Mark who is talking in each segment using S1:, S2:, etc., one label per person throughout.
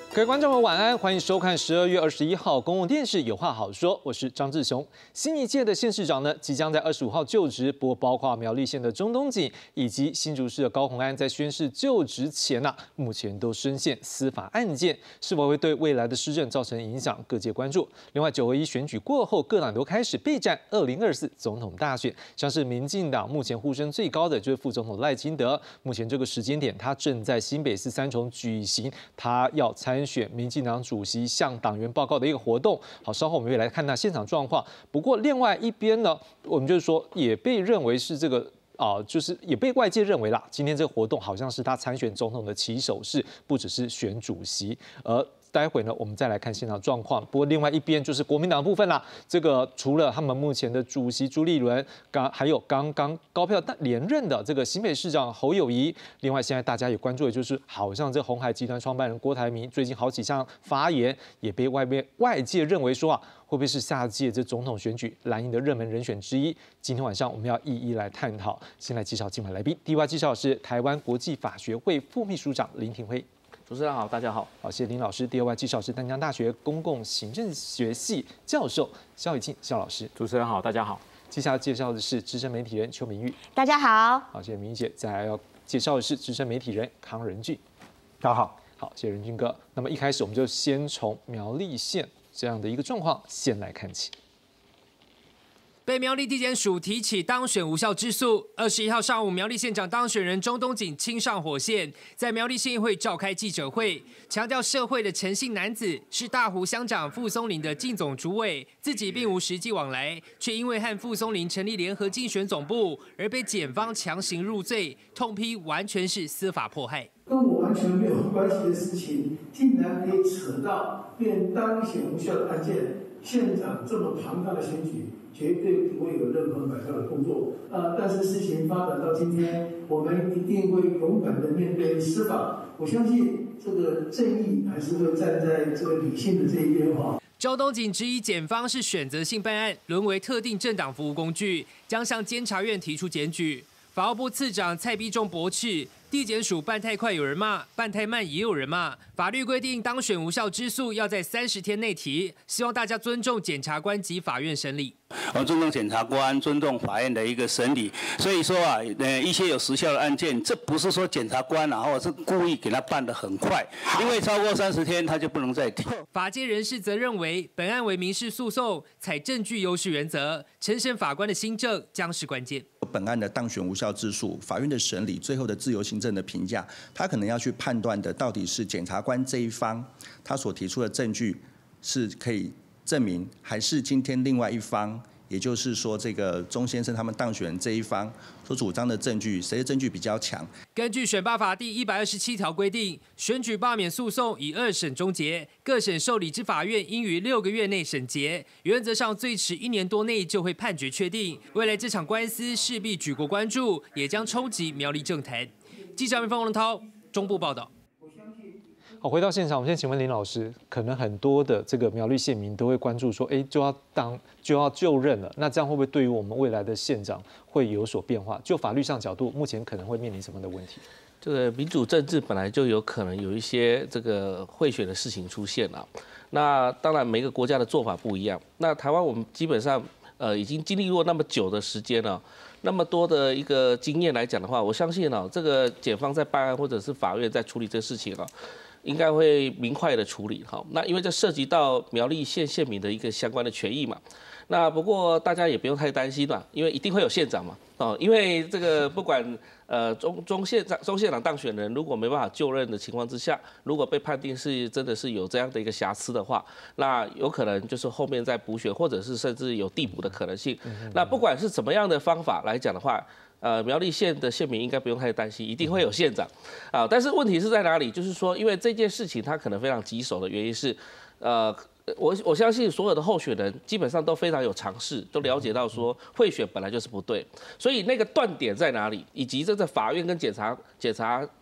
S1: 各位观众们晚安，欢迎收看12月21号公共电视有话好说，我是张志雄。新一届的县市长呢，即将在25号就职，不过包括苗栗县的钟东锦以及新竹市的高虹安，在宣誓就职前目前都深陷司法案件，是否会对未来的施政造成影响？各界关注。另外，9合1选举过后，各党都开始备战2024总统大选，像是民进党目前呼声最高的就是副总统赖清德，目前这个时间点，他正在新北市三重举行他要参选民进党主席向党员报告的一个活动。好，稍后我们会来看那现场状况。不过另外一边呢，我们就是说也被认为是这个就是也被外界认为啦，今天这个活动好像是他参选总统的起手式，不只是选主席。待会呢，我们再来看现场状况。不过另外一边就是国民党的部分啦，这个除了他们目前的主席朱立伦，还有刚刚高票连任的这个新北市长侯友宜，另外现在大家也关注的就是，好像这鸿海集团创办人郭台铭最近好几项发言，也被外界认为说会不会是下届这总统选举蓝营的热门人选之一？今天晚上我们要一一来探讨。先来介绍今晚来宾，第一位介绍是台湾国际法学会副秘书长林廷辉。
S2: 主持人好，大家好。
S1: 好，谢谢林老师。第二位介绍是淡江大学公共行政学系教授肖以庆肖老师。
S2: 主持人好，大家好。
S1: 接下来介绍的是资深媒体人邱明玉。
S3: 大家好。
S1: 好，谢谢明玉姐。再来要介绍的是资深媒体人康仁俊。
S4: 大家好。
S1: 好，谢谢仁俊哥。那么一开始我们就先从苗栗县这样的一个状况先来看起。
S5: 被苗栗地检署提起当选无效之诉。21号上午，苗栗县长当选人钟东锦亲上火线，在苗栗县议会召开记者会，强调社会的诚信男子是大湖乡长傅松林的竞总主委，自己并无实际往来，却因为和傅松林成立联合竞选总部而被检方强行入罪，痛批完全是司法迫害。
S6: 跟我完全没有关系的事情，竟然可以扯到变当选无效的案件。县长这么庞大的选举，绝对不会有任何买票的动作。但是事情发展到今天，我们一定会勇敢的面对司法。我相信这个正义还是会站在这个理性的这一边哈。
S5: 周东锦质疑检方是选择性办案，沦为特定政党服务工具，将向监察院提出检举。法务部次长蔡必仲驳斥，地检署办太快有人骂，办太慢也有人骂。法律规定当选无效之诉要在30天内提，希望大家尊重检察官及法院审理。
S7: 我尊重检察官，尊重法院的一个审理。所以说一些有时效的案件，这不是说检察官或者是故意给他办得很快，因为超过30天他就不能再提。
S5: 法界人士则认为，本案为民事诉讼，采证据优势原则，承审法官的心证将是关键。
S8: 本案的当选无效之诉，法院的审理最后的自由行政的评价，他可能要去判断的到底是检察官这一方他所提出的证据是可以证明，还是今天另外一方，也就是说这个钟先生他们当选这一方所主张的证据，谁的证据比较强？
S5: 根据选罢法第127条规定，选举罢免诉讼以2审终结，各审受理之法院应于6个月内审结，原则上最迟1年多内就会判决确定。未来这场官司势必举国关注，也将冲击苗栗政坛。记者方文涛中部报道。
S1: 好，回到现场，我们先请问林老师，可能很多的这个苗栗县民都会关注说，就要就任了，那这样会不会对于我们未来的县长会有所变化？就法律上角度，目前可能会面临什么样的问题？
S2: 这个民主政治本来就有可能有一些这个贿选的事情出现了。那当然每个国家的做法不一样。那台湾我们基本上已经经历过那么久的时间了。那么多的一个经验来讲的话，我相信这个检方在办案或者是法院在处理这事情应该会明快的处理哈。那因为这涉及到苗栗县县民的一个相关的权益嘛。那不过大家也不用太担心嘛，因为一定会有县长嘛。因为这个不管钟县长当选人如果没办法就任的情况之下，如果被判定是真的是有这样的一个瑕疵的话，那有可能就是后面再补选，或者是甚至有递补的可能性。那不管是怎么样的方法来讲的话，苗栗县的县民应该不用太担心，一定会有县长但是问题是在哪里？就是说，因为这件事情它可能非常棘手的原因是，我相信所有的候选人基本上都非常有尝试，都了解到说贿选本来就是不对，所以那个断点在哪里，以及这个法院跟检察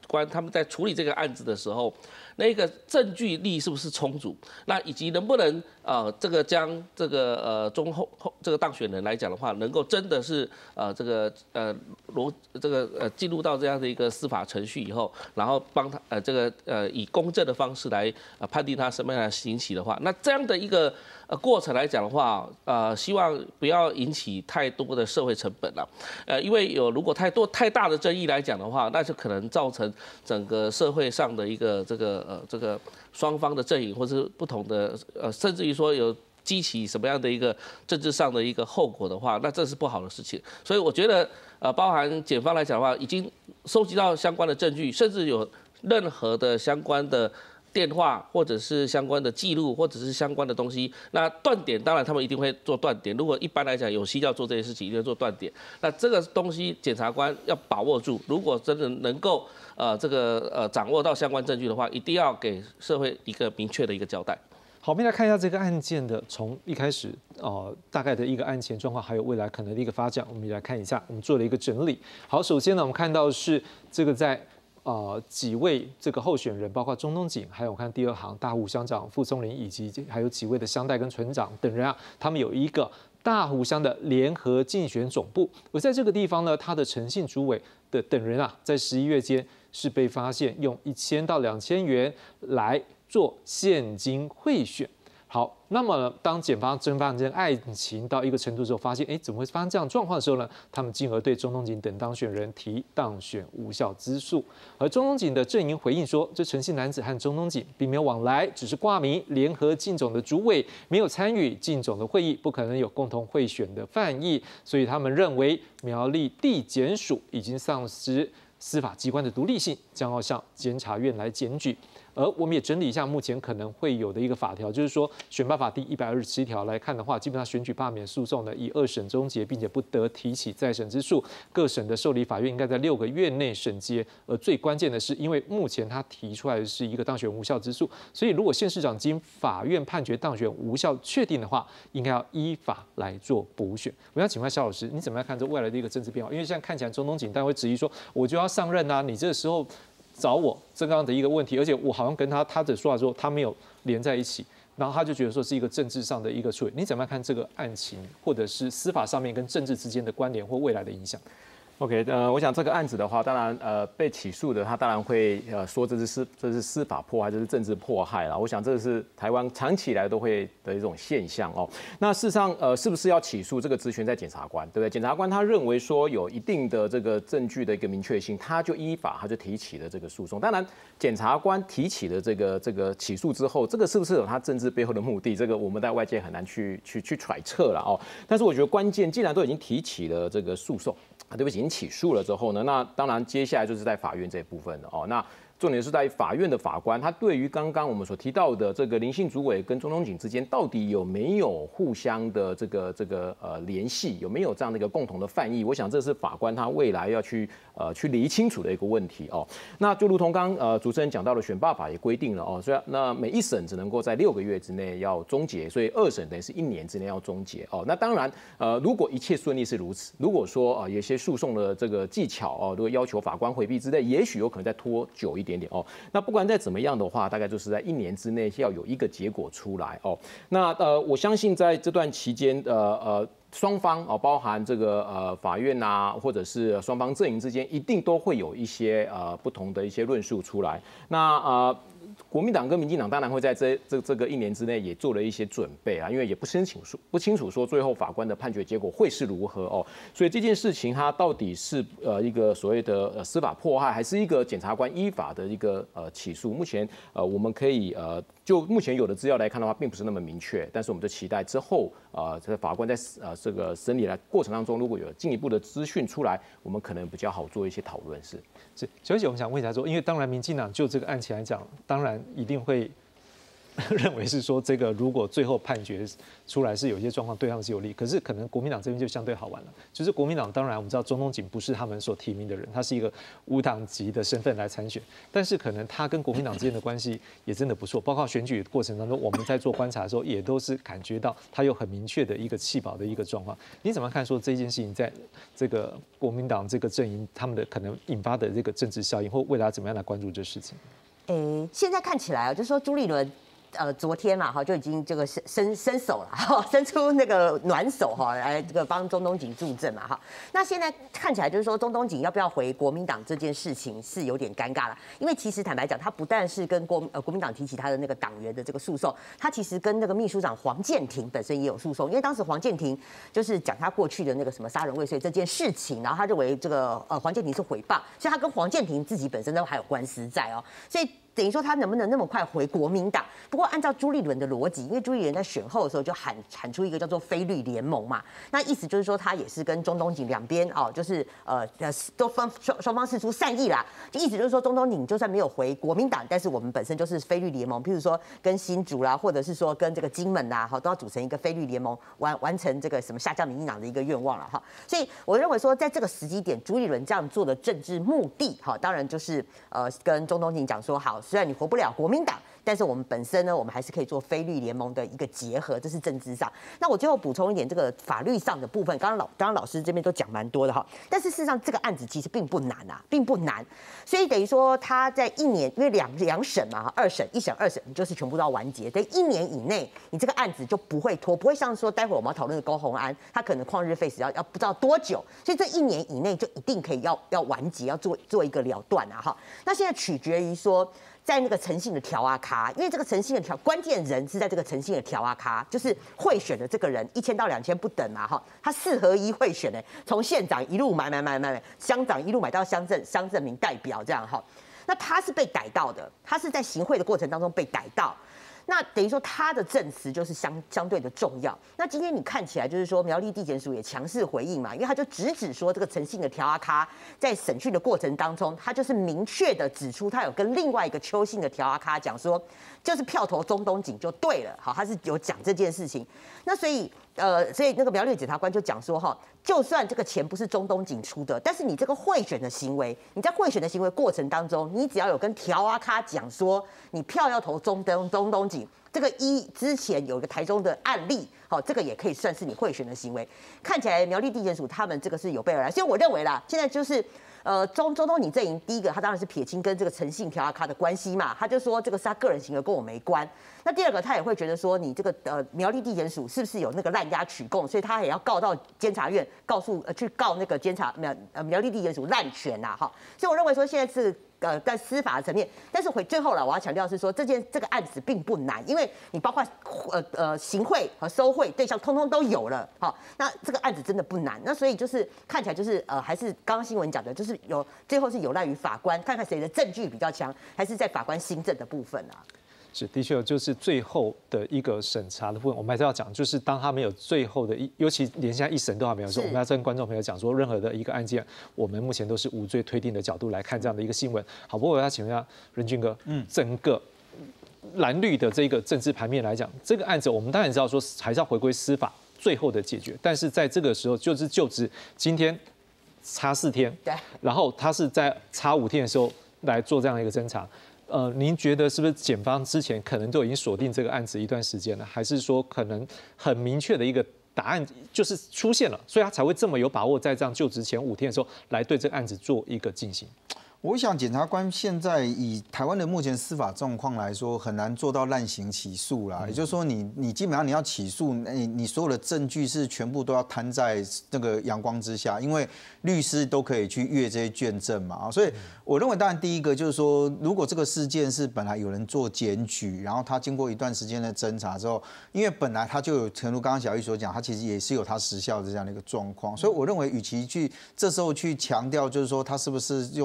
S2: 官他们在处理这个案子的时候，那个证据力是不是充足？那以及能不能这个将这个中后这个当选人来讲的话，能够真的是进入到这样的一个司法程序以后，然后帮他以公正的方式来判定他什么样的刑期的话，那这样的一个过程来讲的话，希望不要引起太多的社会成本了，因为如果太大的争议来讲的话，那就可能造成整个社会上的一个这个双方的阵营，或是不同的甚至于说有激起什么样的一个政治上的一个后果的话，那这是不好的事情。所以我觉得包含检方来讲的话，已经收集到相关的证据，甚至有任何的相关的电话或者是相关的记录，或者是相关的东西，那断点当然他们一定会做断点。如果一般来讲有心要做这些事情，一定会做断点。那这个东西检察官要把握住，如果真的能够掌握到相关证据的话，一定要给社会一个明确的一个交代。
S1: 好，我们来看一下这个案件的从一开始大概的一个案前状况，还有未来可能的一个发展，我们也来看一下，我们做了一个整理。好，首先呢，我们看到是这个在几位这个候选人，包括中东锦，还有我看第二行大湖乡长傅松林，以及还有几位的乡代跟村长等人啊，他们有一个大湖乡的联合竞选总部。而在这个地方呢，他的诚信主委的等人啊，在11月间是被发现用1000到2000元来做现金贿选。好，那么呢，当检方侦办这案情到一个程度之后，发现怎么会发生这样状况的时候呢？他们进而对中东锦等当选人提当选无效之诉。而中东锦的阵营回应说，这陈姓男子和中东锦并没有往来，只是挂名联合竞总的主委，没有参与竞总的会议，不可能有共同贿选的犯意，所以他们认为苗栗地检署已经丧失司法机关的独立性，将要向监察院来检举。而我们也整理一下目前可能会有的一个法条，就是说选罢法第127条来看的话，基本上选举罢免诉讼呢以2审终结，并且不得提起再审之诉。各省的受理法院应该在6个月内审结。而最关键的是，因为目前他提出来的是一个当选无效之诉，所以如果县市长经法院判决当选无效确定的话，应该要依法来做补选。我想请问肖老师，你怎么样看这未来的一个政治变化？因为现在看起来中东锦但会质疑说，我就要上任啊，你这个时候找我这样的一个问题，而且我好像跟他的说法说他没有连在一起，然后他就觉得说是一个政治上的一个处理。你怎么样看这个案情，或者是司法上面跟政治之间的关联或未来的影响
S3: ？OK， 我想这个案子的话，当然被起诉的他当然会说这是司法迫害，这是政治迫害了。我想这是台湾长期以来都会的一种现象哦。那事实上是不是要起诉这个职权在检察官，对不对？检察官他认为说有一定的这个证据的一个明确性，他就依法他就提起了这个诉讼。当然，检察官提起了这个起诉之后，这个是不是有他政治背后的目的？这个我们在外界很难去揣测了哦。但是我觉得关键，既然都已经提起了这个诉讼。对不起，已经起诉了之后呢，那当然接下来就是在法院这一部分了哦。那重点是在法院的法官，他对于刚刚我们所提到的这个林姓主委跟中东锦之间到底有没有互相的这个联系，有没有这样的一个共同的犯意？我想这是法官他未来要去理清楚的一个问题哦。那就如同刚主持人讲到的，选罢法也规定了哦，所以那每一审只能够在6个月之内要终结，所以2审等于是1年之内要终结哦。那当然如果一切顺利是如此，如果说有些诉讼的这个技巧哦，如果要求法官回避之类，也许有可能再拖久一点点哦。那不管再怎么样的话，大概就是在1年之内要有一个结果出来哦。那我相信在这段期间双方包含这个法院啊，或者是双方阵营之间，一定都会有一些不同的一些论述出来。那国民党跟民进党当然会在这个1年之内也做了一些准备啊，因为也不清楚说最后法官的判决结果会是如何哦，所以这件事情它到底是一个所谓的司法迫害，还是一个检察官依法的一个起诉？目前我们可以就目前有的资料来看的话，并不是那么明确，但是我们就期待之后这个法官在这个审理的过程当中，如果有进一步的资讯出来，我们可能比较好做一些讨论。是，
S1: 小姐，我们想问一下说，因为当然民进党就这个案情来讲，当然一定会认为是说，这个如果最后判决出来是有些状况对他们是有利，可是可能国民党这边就相对好玩了。就是国民党当然我们知道中东锦不是他们所提名的人，他是一个无党籍的身份来参选，但是可能他跟国民党之间的关系也真的不错，包括选举过程当中我们在做观察的时候，也都是感觉到他有很明确的一个弃保的一个状况。你怎么看说这件事情在这个国民党这个阵营他们的可能引发的这个政治效应，或未来怎么样来关注这事情？
S4: 现在看起来啊，就是说朱立伦。昨天嘛，哈就已经这个伸手了，哈，伸出那个暖手哈，来这个帮中东锦助阵嘛，哈。那现在看起来就是说，中东锦要不要回国民党这件事情是有点尴尬了，因为其实坦白讲，他不但是跟国民党提起他的那个党员的这个诉讼，他其实跟那个秘书长黄建庭本身也有诉讼，因为当时黄建庭就是讲他过去的那个什么杀人未遂这件事情，然后他认为这个黄建庭是诽谤，所以他跟黄建庭自己本身都还有官司在哦，所以。等于说他能不能那么快回国民党？不过按照朱立伦的逻辑，因为朱立伦在选后的时候就喊出一个叫做非绿联盟嘛，那意思就是说他也是跟中东锦两边哦，就是都双方释出善意啦，就意思就是说中东锦就算没有回国民党，但是我们本身就是非绿联盟，譬如说跟新竹啦，或者是说跟这个金门啦，哈，都要组成一个非绿联盟，完成这个什么下架民进党的一个愿望了哈。所以我认为说在这个时机点，朱立伦这样做的政治目的，哈，当然就是跟中东锦讲说好。虽然你活不了国民党，但是我们本身呢，我们还是可以做非绿联盟的一个结合，这是政治上。那我最后补充一点，这个法律上的部分，刚刚老师这边都讲蛮多的哈。但是事实上，这个案子其实并不难啊，并不难。所以等于说他在1年，因为两审嘛，2审、1审、2审，你就是全部都要完结。在1年以内，你这个案子就不会拖，不会像说待会我们要讨论的高虹安，他可能旷日费时要不知道多久。所以这1年以内就一定可以要完结，要做一个了断啊哈。那现在取决于说。在那个诚信的条啊卡，因为这个诚信的关键人是在这个诚信的条啊卡，就是贿选的这个人1000到2000不等嘛哈，他4合1贿选的，从县长一路买，乡长一路买到乡镇民代表这样哈，那他是被逮到的，他是在行贿的过程当中被逮到。那等于说他的证词就是相对的重要。那今天你看起来就是说苗栗地检署也强势回应嘛，因为他就直指说这个诚信的条啊咖在审讯的过程当中，他就是明确的指出他有跟另外一个邱姓的条啊咖讲说，就是票投中东锦就对了，好，他是有讲这件事情。那所以那个苗栗检察官就讲说哈，就算这个钱不是中东锦出的，但是你这个贿选的行为，你在贿选的行为过程当中，你只要有跟条啊咖讲说你票要投中东锦，这个之前有一个台中的案例，好，这个也可以算是你贿选的行为。看起来苗栗地检署他们这个是有备而来，所以我认为啦，现在就是中东锦阵营第一个，他当然是撇清跟这个诚信条啊咖的关系嘛，他就说这个是他个人行为，跟我没关。那第二个，他也会觉得说你这个苗栗地检署是不是有那个滥押取供，所以他也要告到监察院，去告那个苗栗地检署滥权呐，哈。所以我认为说现在是在司法的层面，但是最后了，我要强调是说这个案子并不难，因为你包括行贿和收贿对象通通都有了，好，那这个案子真的不难。那所以就是看起来就是还是刚刚新闻讲的，就是最后是有赖于法官，看看谁的证据比较强，还是在法官心证的部分啊。
S1: 是，的确就是最后的一个审查的部分，我们还是要讲，就是当他没有最后的尤其连现在1审都还没有说，我们要跟观众朋友讲说，任何的一个案件，我们目前都是无罪推定的角度来看这样的一个新闻。好，不过我要请问一下任俊哥，整个蓝绿的这个政治盘面来讲，这个案子我们当然知道说还是要回归司法最后的解决，但是在这个时候就是就职今天差4天，对，然后他是在差5天的时候来做这样的一个侦查。您觉得是不是检方之前可能都已经锁定这个案子一段时间了，还是说可能很明确的一个答案就是出现了，所以他才会这么有把握在这样就职前5天的时候来对这个案子做一个进行？
S9: 我想检察官现在以台湾的目前司法状况来说，很难做到滥行起诉啦。也就是说你基本上你要起诉，你所有的证据是全部都要摊在那个阳光之下，因为律师都可以去阅这些卷证嘛。所以我认为，当然第一个就是说，如果这个事件是本来有人做检举，然后他经过一段时间的侦查之后，因为本来他就有，诚如刚刚小玉所讲，他其实也是有他时效的这样的一个状况，所以我认为，与其这时候去强调，就是说他是不是用这种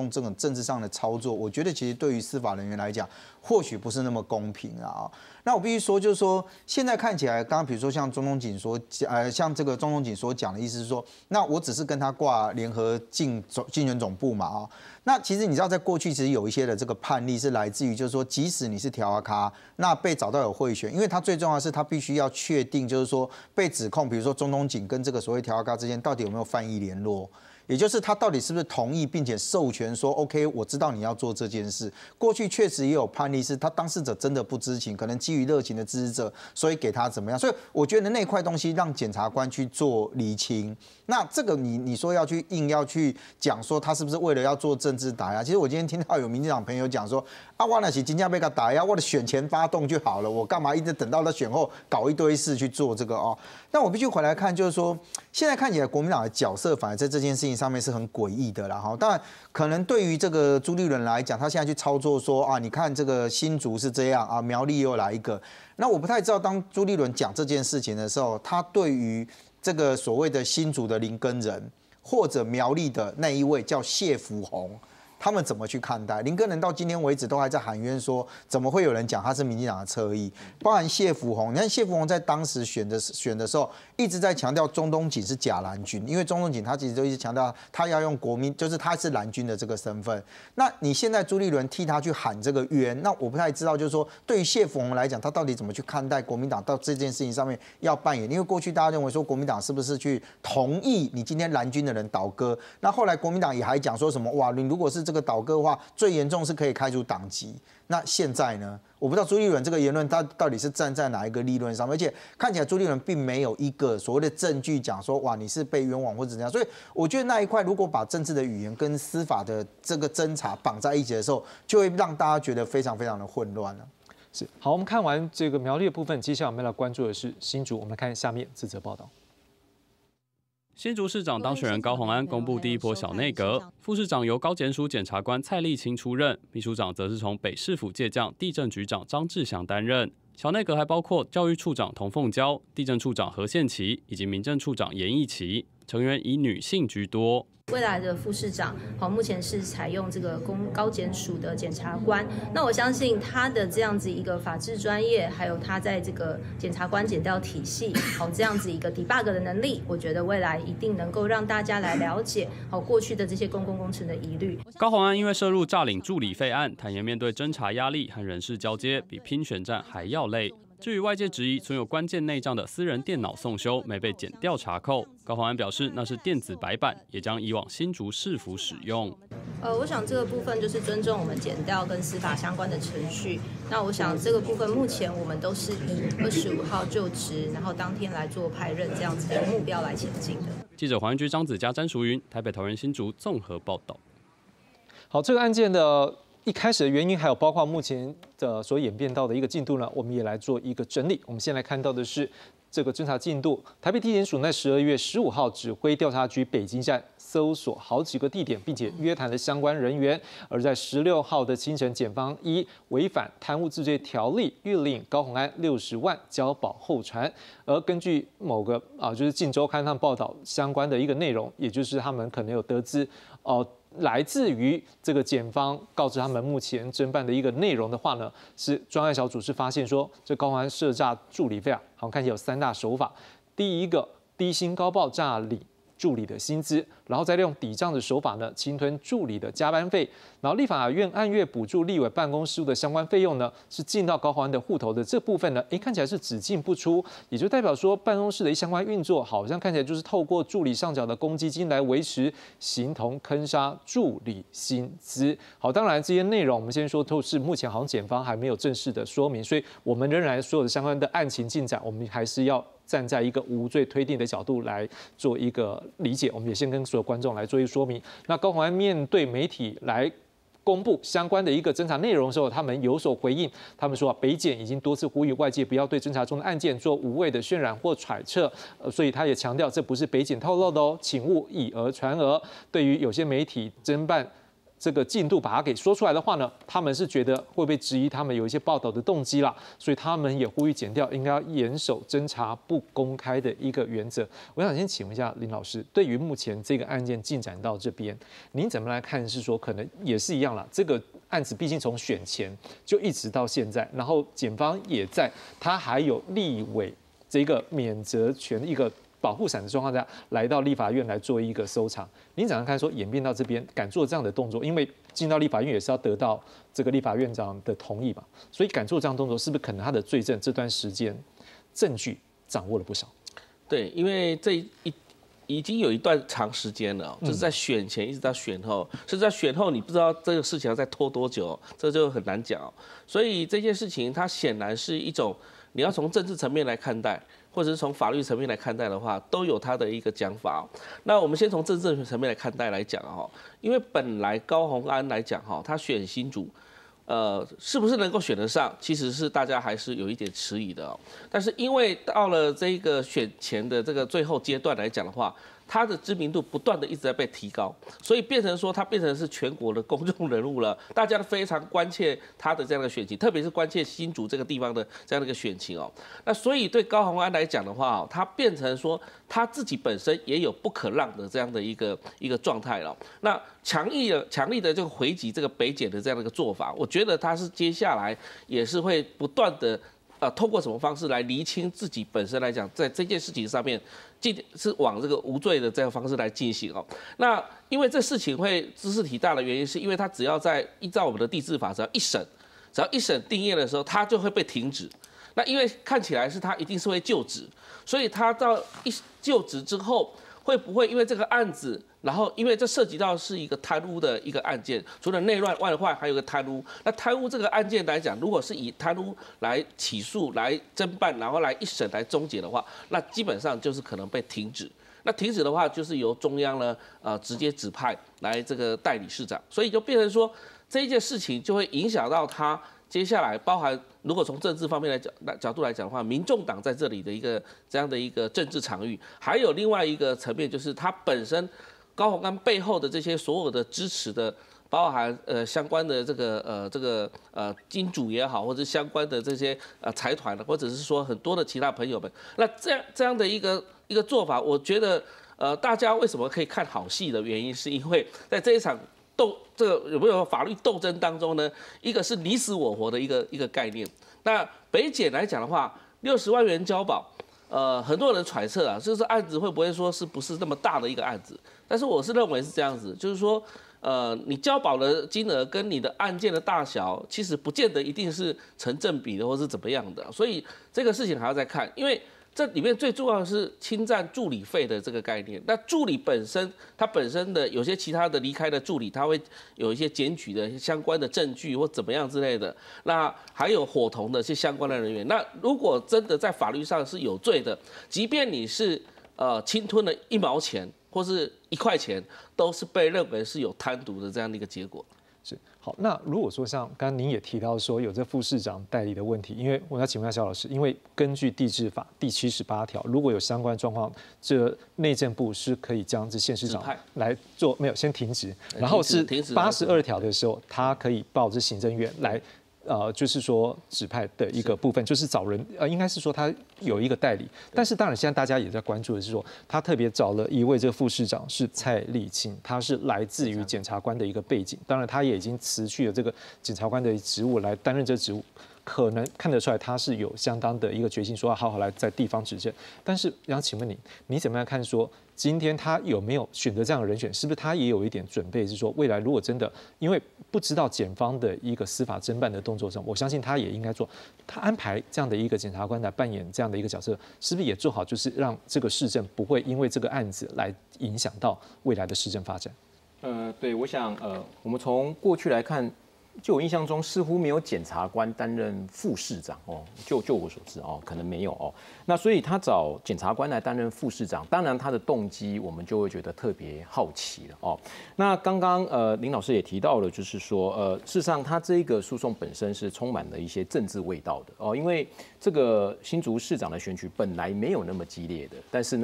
S9: 政治上的操作，我觉得其实对于司法人员来讲，或许不是那么公平啊。那我必须说，就是说，现在看起来，刚刚比如说像钟东锦像这个钟东锦所讲的意思是说，那我只是跟他挂联合竞选总部嘛啊。那其实你知道，在过去其实有一些的这个判例是来自于，就是说，即使你是调咖，那被找到有贿选，因为他最重要的是他必须要确定，就是说被指控，比如说钟东锦跟这个所谓调咖之间到底有没有犯意联络。也就是他到底是不是同意并且授权说 OK， 我知道你要做这件事。过去确实也有判例是他当事者真的不知情，可能基于热情的支持者，所以给他怎么样。所以我觉得那块东西让检察官去做厘清。那这个你说要去硬要去讲说他是不是为了要做政治打压？其实我今天听到有民进党朋友讲说啊，我那是真正被他打压，我的选前发动就好了，我干嘛一直等到他选后搞一堆事去做这个哦？那我必须回来看，就是说现在看起来国民党的角色反而在这件事情上面是很诡异的啦哈。当然，可能对于这个朱立伦来讲，他现在去操作说啊，你看这个新竹是这样啊，苗栗又来一个。那我不太知道，当朱立伦讲这件事情的时候，他对于这个所谓的新竹的林耕仁，或者苗栗的那一位叫谢福弘，他们怎么去看待？林耕仁到今天为止都还在喊冤说，怎么会有人讲他是民进党的侧翼？包含谢福弘，你看谢福弘在当时选的时候，一直在强调钟东锦是假蓝军，因为钟东锦他其实就一直强调他要用国民，就是他是蓝军的这个身份。那你现在朱立伦替他去喊这个冤，那我不太知道，就是说对于谢福弘来讲，他到底怎么去看待国民党到这件事情上面要扮演？因为过去大家认为说国民党是不是去同意你今天蓝军的人倒戈？那后来国民党也还讲说什么哇，你如果是这个倒戈的话，最严重是可以开除党籍。那现在呢？我不知道朱立伦这个言论他到底是站在哪一个立论上面，而且看起来朱立伦并没有一个所谓的证据讲说哇你是被冤枉或者怎样。所以我觉得那一块如果把政治的语言跟司法的这个侦查绑在一起的时候，就会让大家觉得非常非常的混乱了。
S1: 是好，我们看完这个苗栗的部分，接下来我们来关注的是新竹。我们来看下面这则报道。
S10: 新竹市长当选人高虹安公布第一波小内阁，副市长由高检署检察官蔡立青出任，秘书长则是从北市府借将地政局长张志祥担任。小内阁还包括教育处长童凤娇、地政处长何宪琪以及民政处长严义琪，成员以女性居多。
S11: 未来的副市长，目前是采用这个高检署的检察官。那我相信他的这样子一个法制专业，还有他在这个检察官检调体系，这样子一个 debug 的能力，我觉得未来一定能够让大家来了解过去的这些公共工程的疑虑。
S10: 高虹安因为涉入诈领助理费案，坦言面对侦查压力和人事交接，比拼选战还要累。至于外界质疑存有关键内账的私人电脑送修没被检调查扣，高虹安表示那是电子白板，也将移往新竹市府使用。
S11: 我想这个部分就是尊重我们检调跟司法相关的程序。那我想这个部分目前我们都是以25号就职，然后当天来做派任这样子的目标来前进的。
S10: 记者黄元居、张子佳、詹淑云，台北桃园新竹综合报道。
S1: 好，这个案件的一开始的原因，还有包括目前的所演变到的一个进度呢，我们也来做一个整理。我们先来看到的是这个侦查进度。台北地检署在12月15号指挥调查局北京站搜索好几个地点，并且约谈了相关人员。而在16号的清晨，检方依违反贪污治罪条例，谕令高虹安60万交保候传。而根据某个就是《镜周刊》他们报道相关的一个内容，也就是他们可能有得知来自于这个检方告知他们目前侦办的一个内容的话呢，是专案小组是发现说，这高虹安涉诈助理费好像看起来有3大手法。第一个，低薪高报诈领助理的薪资，然后再利用抵账的手法呢，侵吞助理的加班费，然后立法院按月补助立委办公事务的相关费用呢，是进到高虹安的户头的这部分呢，看起来是只进不出，也就代表说办公室的相关运作，好像看起来就是透过助理上缴的公积金来维持，形同坑杀助理薪资。好，当然这些内容我们先说，都是目前好像检方还没有正式的说明，所以我们仍然所有的相关的案情进展，我们还是要站在一个无罪推定的角度来做一个理解。我们也先跟所有观众来做一个说明。那高虹安面对媒体来公布相关的一个侦查内容的时候，他们有所回应。他们说北检已经多次呼吁外界不要对侦查中的案件做无谓的渲染或揣测，所以他也强调这不是北检透露的哦，请勿以讹传讹。对于有些媒体侦办这个进度把它给说出来的话呢，他们是觉得会不会质疑他们有一些报道的动机啦，所以他们也呼吁检调应该要严守侦查不公开的一个原则。我想先请问一下林老师，对于目前这个案件进展到这边，您怎么来看？是说可能也是一样啦，这个案子毕竟从选前就一直到现在，然后检方也在，他还有立委这个免责权一个保护伞的状况下，来到立法院来做一个搜查。您怎样看说演变到这边敢做这样的动作？因为进到立法院也是要得到这个立法院长的同意嘛，所以敢做这样的动作，是不是可能他的罪证这段时间证据掌握了不少？
S2: 对，因为已经有一段长时间了，就是在选前一直到选后，甚至在选后你不知道这个事情要再拖多久，这就很难讲。所以这件事情它显然是一种你要从政治层面来看待，或者是从法律层面来看待的话，都有它的一个讲法。那我们先从政治层面来看待来讲哈，因为本来高虹安来讲哈，他选新竹。是不是能够选得上，其实是大家还是有一点迟疑的哦。但是因为到了这个选前的这个最后阶段来讲的话，他的知名度不断的一直在被提高，所以变成说他变成是全国的公众人物了，大家都非常关切他的这样的选情，特别是关切新竹这个地方的这样的一个选情哦。那所以对高虹安来讲的话，他变成说他自己本身也有不可让的这样的一个状态了。那强力的这个回击这个北检的这样的一个做法，我觉得他是接下来也是会不断的透过什么方式来厘清自己本身来讲，在这件事情上面，是往这个无罪的这个方式来进行哦。那因为这事情会茲事体大的原因，是因为他只要在依照我们的地治法，只要一审定谳的时候，他就会被停止。那因为看起来是他一定是会就职，所以他到一就职之后，会不会因为这个案子，然后因为这涉及到是一个贪污的一个案件，除了内乱外患，还有一个贪污。那贪污这个案件来讲，如果是以贪污来起诉、来侦办，然后来一审来终结的话，那基本上就是可能被停止。那停止的话，就是由中央呢直接指派来这个代理市长，所以就变成说这一件事情就会影响到他接下来，包含如果从政治方面角度来讲的话，民众党在这里的一个这样的一个政治场域，还有另外一个层面就是他本身高虹安背后的这些所有的支持的。包含相关的这个金主也好，或者相关的这些财团，或者是说很多的其他朋友们，那这样的一个做法，我觉得大家为什么可以看好戏的原因，是因为在这一场这个有没有法律斗争当中呢，一个是你死我活的一个概念。那北检来讲的话，60万元交保。很多人揣测啊，就是案子会不会说是不是那么大的一个案子？但是我是认为是这样子，就是说，你交保的金额跟你的案件的大小，其实不见得一定是成正比的，或是怎么样的。所以这个事情还要再看，因为这里面最重要的是侵占助理费的这个概念。那助理本身，他本身的有些其他的离开的助理，他会有一些检举的相关的证据或怎么样之类的。那还有伙同的一些相关的人员。那如果真的在法律上是有罪的，即便你是侵吞了1毛钱或是1块钱，都是被认为是有贪渎的这样的一个结果。
S1: 是好，那如果说像刚刚您也提到说有这副市长代理的问题，因为我要请问一下肖老师，因为根据地治法第78条，如果有相关状况，这内政部是可以将这县市长来做没有先停职，然后是82条的时候，他可以报这行政院来。就是说指派的一个部分，就是找人，应该是说他有一个代理，但是当然现在大家也在关注的是说，他特别找了一位这个副市长是蔡立青，他是来自于检察官的一个背景，当然他也已经辞去了这个检察官的职务来担任这职务。可能看得出来他是有相当的一个决心，说要好好来在地方执政。但是想请问你怎么样看说，今天他有没有选择这样的人选？是不是他也有一点准备？是说未来如果真的因为不知道检方的一个司法侦办的动作上，我相信他也应该做。他安排这样的一个检察官来扮演这样的一个角色，是不是也做好就是让这个市政不会因为这个案子来影响到未来的市政发展？
S3: 对，我想我们从过去来看。就我印象中，似乎没有检察官担任副市长哦。就我所知哦，可能没有哦。那所以他找检察官来担任副市长，当然他的动机我们就会觉得特别好奇了哦。那刚刚林老师也提到了，就是说事实上他这个诉讼本身是充满了一些政治味道的哦，因为这个新竹市长的选举本来没有那么激烈的，但是呢，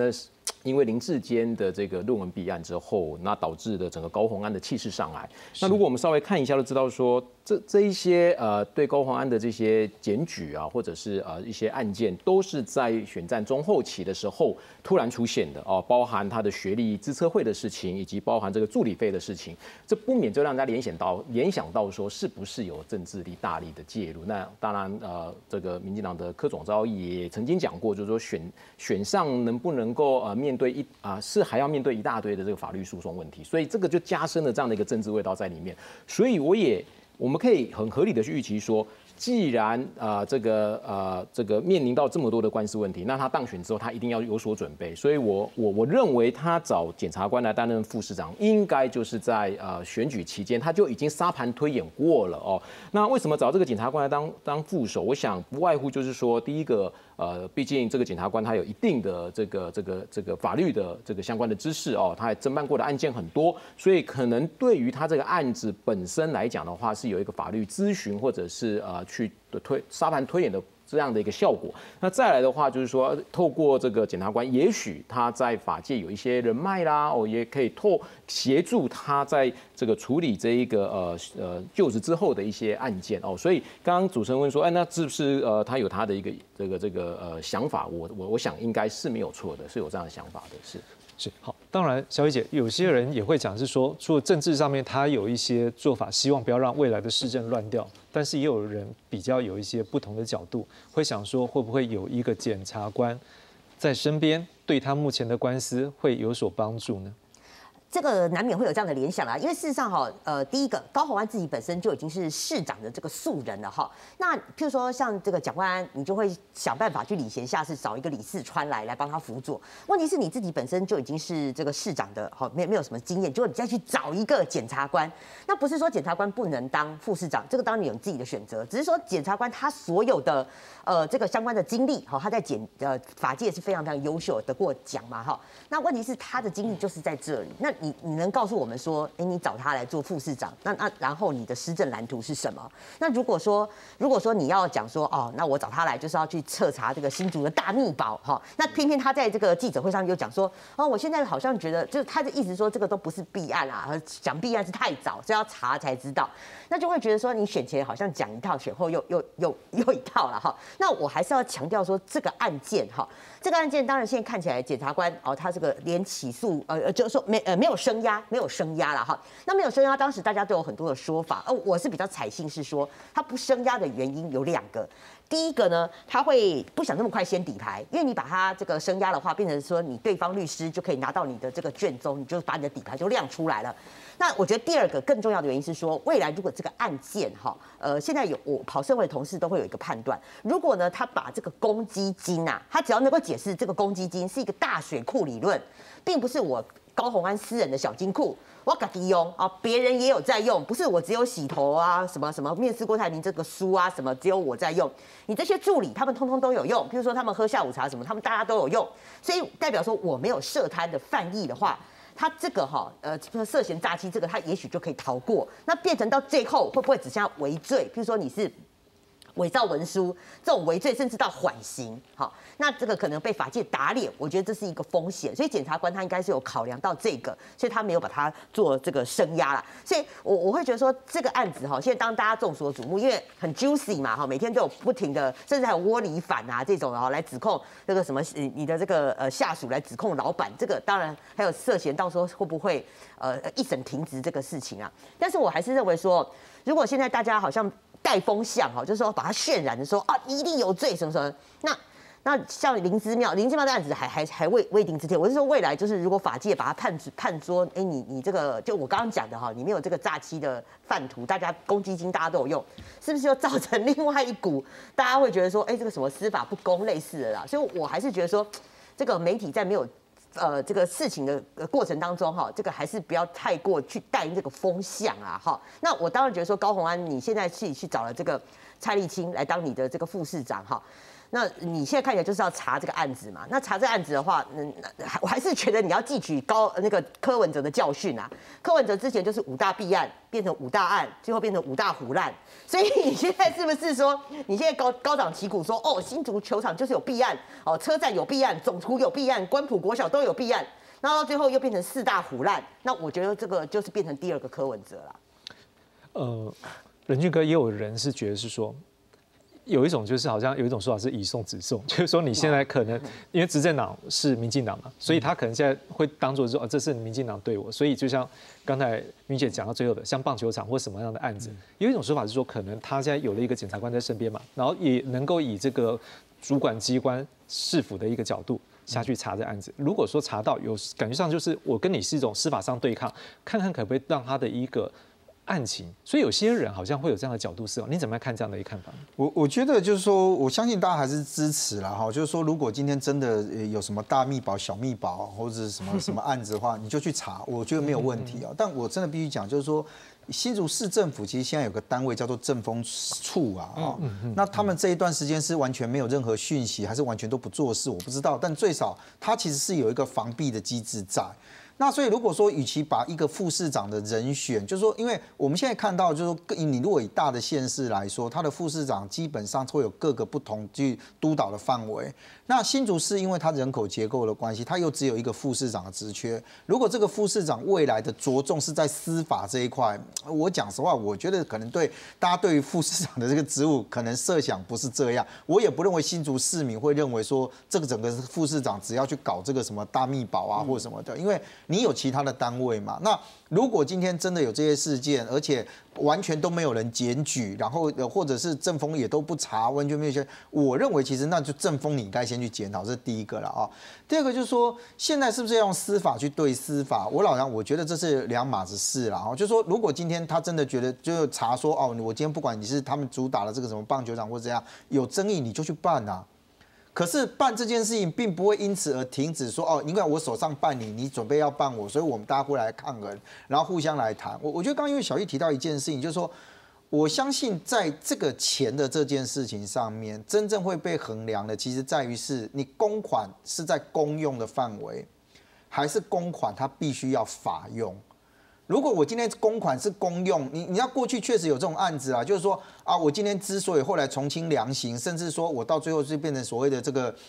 S3: 因为林志坚的这个论文弊案之后，那导致的整个高虹安的气势上来。那如果我们稍微看一下，就知道说这一些对高虹安的这些检举啊，或者是一些案件，都是在选战中后期的时候突然出现的哦，包含他的学历资策会的事情，以及包含这个助理费的事情，这不免就让大家联想到说，是不是有政治力大力的介入？那当然这个民进党的柯总召也曾经讲过，就是说选上能不能够面对是还要面对一大堆的这个法律诉讼问题，所以这个就加深了这样的一个政治味道在里面。所以我们可以很合理的去预期说，既然这个面临到这么多的官司问题，那他当选之后他一定要有所准备。所以我认为他找检察官来担任副市长，应该就是在选举期间他就已经沙盘推演过了哦。那为什么找这个检察官来当副手？我想不外乎就是说，第一个。毕竟这个检察官他有一定的这个法律的这个相关的知识哦，他也侦办过的案件很多，所以可能对于他这个案子本身来讲的话，是有一个法律咨询或者是去沙盘推演的这样的一个效果。那再来的话，就是说透过这个检察官，也许他在法界有一些人脉啦，哦，也可以协助他在这个处理这一个就职之后的一些案件哦。所以刚刚主持人问说，哎，那是不是他有他的一个这个想法？我想应该是没有错的，是有这样的想法的，
S1: 是好。当然，小雨姐，有些人也会讲是说，除了政治上面他有一些做法，希望不要让未来的市政乱掉，但是也有人比较有一些不同的角度，会想说会不会有一个检察官在身边，对他目前的官司会有所帮助呢？
S4: 这个难免会有这样的联想啦，因为事实上第一个高虹安自己本身就已经是市长的这个素人了哈。那譬如说像这个蒋万安，你就会想办法去礼贤下士，找一个李四川来帮他辅佐。问题是你自己本身就已经是这个市长的，没有什么经验，结果你再去找一个检察官，那不是说检察官不能当副市长，这个当然有你自己的选择，只是说检察官他所有的这个相关的经历，他在法界是非常非常优秀，得过奖嘛哈。那问题是他的经历就是在这里，那你能告诉我们说，你找他来做副市长，那然后你的施政蓝图是什么？那如果说你要讲说，那我找他来就是要去彻查这个新竹的大秘宝哈，那偏偏他在这个记者会上又讲说，我现在好像觉得，就是他的意思说这个都不是弊案啊，讲弊案是太早，所以要查才知道，那就会觉得说你选前好像讲一套，选后又一套了哈。那我还是要强调说，这个案件这个案件当然现在看起来检察官他这个连起诉就是说没有声押了哈。那没有声押，当时大家都有很多的说法，我是比较采信是说他不声押的原因有2个。第一个呢，他会不想那么快先底牌，因为你把他这个声押的话，变成说你对方律师就可以拿到你的这个卷宗，你就把你的底牌就亮出来了。那我觉得第2个更重要的原因是说，未来如果这个案件现在我跑社会的同事都会有一个判断，如果呢他把这个公积金他只要能够解释这个公积金是一个大水库理论，并不是我高虹安私人的小金库。我自己用别人也有在用，不是我只有洗头啊，什么面试郭台铭这个书啊，什么只有我在用。你这些助理他们通通都有用，譬如说他们喝下午茶什么，他们大家都有用，所以代表说我没有涉贪的犯意的话，他这个涉嫌诈欺这个他也许就可以逃过。那变成到最后会不会只剩下违罪？譬如说你是伪造文书这种违罪，甚至到缓刑，那这个可能被法界打脸，我觉得这是一个风险，所以检察官他应该是有考量到这个，所以他没有把它做这个声押啦。所以我会觉得说这个案子现在当大家众所瞩目，因为很 juicy 嘛，每天都有不停的，甚至还有窝里反这种来指控这个什么你的这个下属来指控老板，这个当然还有涉嫌到时候会不会一审停职这个事情啊。但是我还是认为说，如果现在大家好像带风向就是说把它渲染的说你一定有罪什么什么，那像林之妙的案子还未定之天，我是说未来就是如果法界把它判说，你这个就我刚刚讲的你没有这个诈欺的犯途，大家公积金大家都有用，是不是又造成另外一股大家会觉得说，这个什么司法不公类似的啦？所以我还是觉得说，这个媒体在没有这个事情的过程当中这个还是不要太过去带这个风向啊那我当然觉得说高虹安你现在去找了这个蔡丽青来当你的这个副市长那你现在看起来就是要查这个案子嘛？那查这个案子的话，我还是觉得你要汲取柯文哲的教训啊。柯文哲之前就是5大弊案变成5大案，最后变成5大胡乱。所以你现在是不是说，你现在高涨旗鼓说，哦，新竹球场就是有弊案，哦，车站有弊案，总图有弊案，关埔国小都有弊案，然后到最后又变成4大胡乱？那我觉得这个就是变成第2个柯文哲了。
S1: 仁俊哥也有人是觉得是说。有一种就是好像有一种说法是以送止送，就是说你现在可能因为执政党是民进党嘛，所以他可能现在会当作说这是民进党对我，所以就像刚才明姐讲到最后的，像棒球场或什么样的案子，有一种说法是说可能他现在有了一个检察官在身边嘛，然后也能够以这个主管机关市府的一个角度下去查这案子。如果说查到有感觉上就是我跟你是一种司法上对抗，看看可不可以让他的一个。案情，所以有些人好像会有这样的角度思考，你怎么看这样的一个看法？
S9: 我觉得就是说，我相信大家还是支持啦哈，就是说，如果今天真的有什么大秘宝、小秘宝或者是什么案子的话，你就去查，我觉得没有问题啊。但我真的必须讲，就是说，新竹市政府其实现在有个单位叫做政风处啊，那他们这一段时间是完全没有任何讯息，还是完全都不做事，我不知道。但最少它其实是有一个防弊的机制在。那所以如果说，与其把一个副市长的人选，就是说，因为我们现在看到，就是说，你如果以大的县市来说，他的副市长基本上会有各个不同去督导的范围。那新竹市因为它人口结构的关系，它又只有一个副市长的职缺。如果这个副市长未来的着重是在司法这一块，我讲实话，我觉得可能对大家对于副市长的这个职务可能设想不是这样。我也不认为新竹市民会认为说，这个整个副市长只要去搞这个什么大秘宝啊或什么的，因为你有其他的单位嘛。那如果今天真的有这些事件，而且完全都没有人检举，然后或者是政风也都不查，完全没有些，我认为其实那就政风你应该先去检讨，这是第一个了啊。第二个就是说，现在是不是要用司法去对司法？我老实讲，我觉得这是两码子事啦。就是说，如果今天他真的觉得就查说哦，我今天不管你是他们主打的这个什么棒球场或者怎样有争议，你就去办啊。可是办这件事情并不会因此而停止说哦，因为我手上办你，你准备要办我，所以我们大家会来抗衡，然后互相来谈。我觉得刚刚因为小易提到一件事情，就是说，我相信在这个钱的这件事情上面，真正会被衡量的，其实在于是你公款是在公用的范围，还是公款它必须要法用。如果我今天公款是公用，你要过去确实有这种案子啊，就是说啊，我今天之所以后来从轻量刑，甚至说我到最后是变成所谓的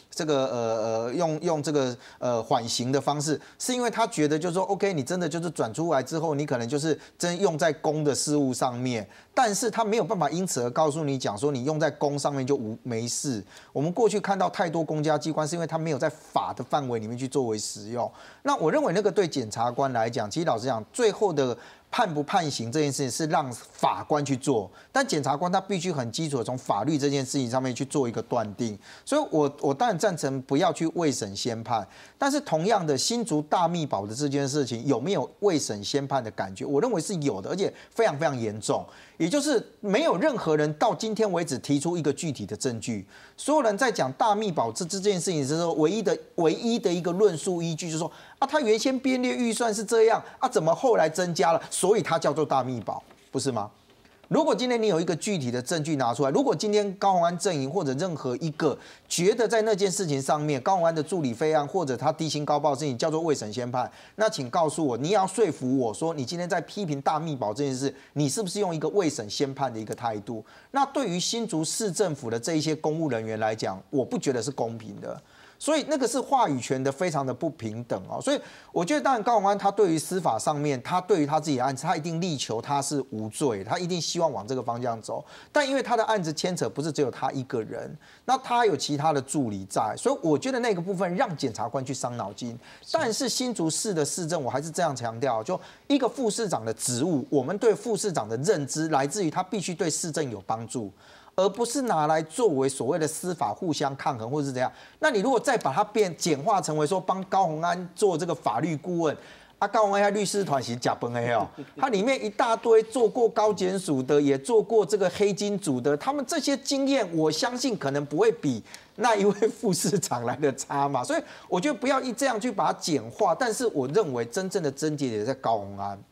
S9: 用这个缓刑的方式，是因为他觉得就是说 OK， 你真的就是转出来之后，你可能就是真用在公的事务上面，但是他没有办法因此而告诉你讲说你用在公上面就没事。我们过去看到太多公家机关是因为他没有在法的范围里面去作为使用。那我认为那个对检察官来讲，其实老实讲，最后的判不判刑这件事情是让法官去做，但检察官他必须很基础的从法律这件事情上面去做一个断定。所以我当然赞成不要去未审先判，但是同样的新竹大秘宝的这件事情有没有未审先判的感觉？我认为是有的，而且非常非常严重。也就是没有任何人到今天为止提出一个具体的证据，所有人在讲大秘宝这件事情的时候，唯一的一个论述依据就是说啊，他原先编列预算是这样啊，怎么后来增加了，所以它叫做大秘宝，不是吗？如果今天你有一个具体的证据拿出来，如果今天高虹安阵营或者任何一个觉得在那件事情上面高虹安的助理费案或者他低薪高报的事情叫做未审先判，那请告诉我，你也要说服我说你今天在批评大秘宝这件事，你是不是用一个未审先判的一个态度？那对于新竹市政府的这一些公务人员来讲，我不觉得是公平的。所以那个是话语权的非常的不平等哦，所以我觉得当然高虹安他对于司法上面，他对于他自己的案子，他一定力求他是无罪，他一定希望往这个方向走。但因为他的案子牵扯不是只有他一个人，那他有其他的助理在，所以我觉得那个部分让检察官去伤脑筋。但是新竹市的市政，我还是这样强调，就一个副市长的职务，我们对副市长的认知来自于他必须对市政有帮助。而不是拿来作为所谓的司法互相抗衡或者是怎样。那你如果再把它简化成为说帮高虹安做这个法律顾问，啊，高虹安律师团是假崩黑哦，它里面一大堆做过高检署的，也做过这个黑金组的，他们这些经验，我相信可能不会比那一位副市长来的差嘛。所以我觉得不要这样去把它简化，但是我认为真正的症结点在高虹安。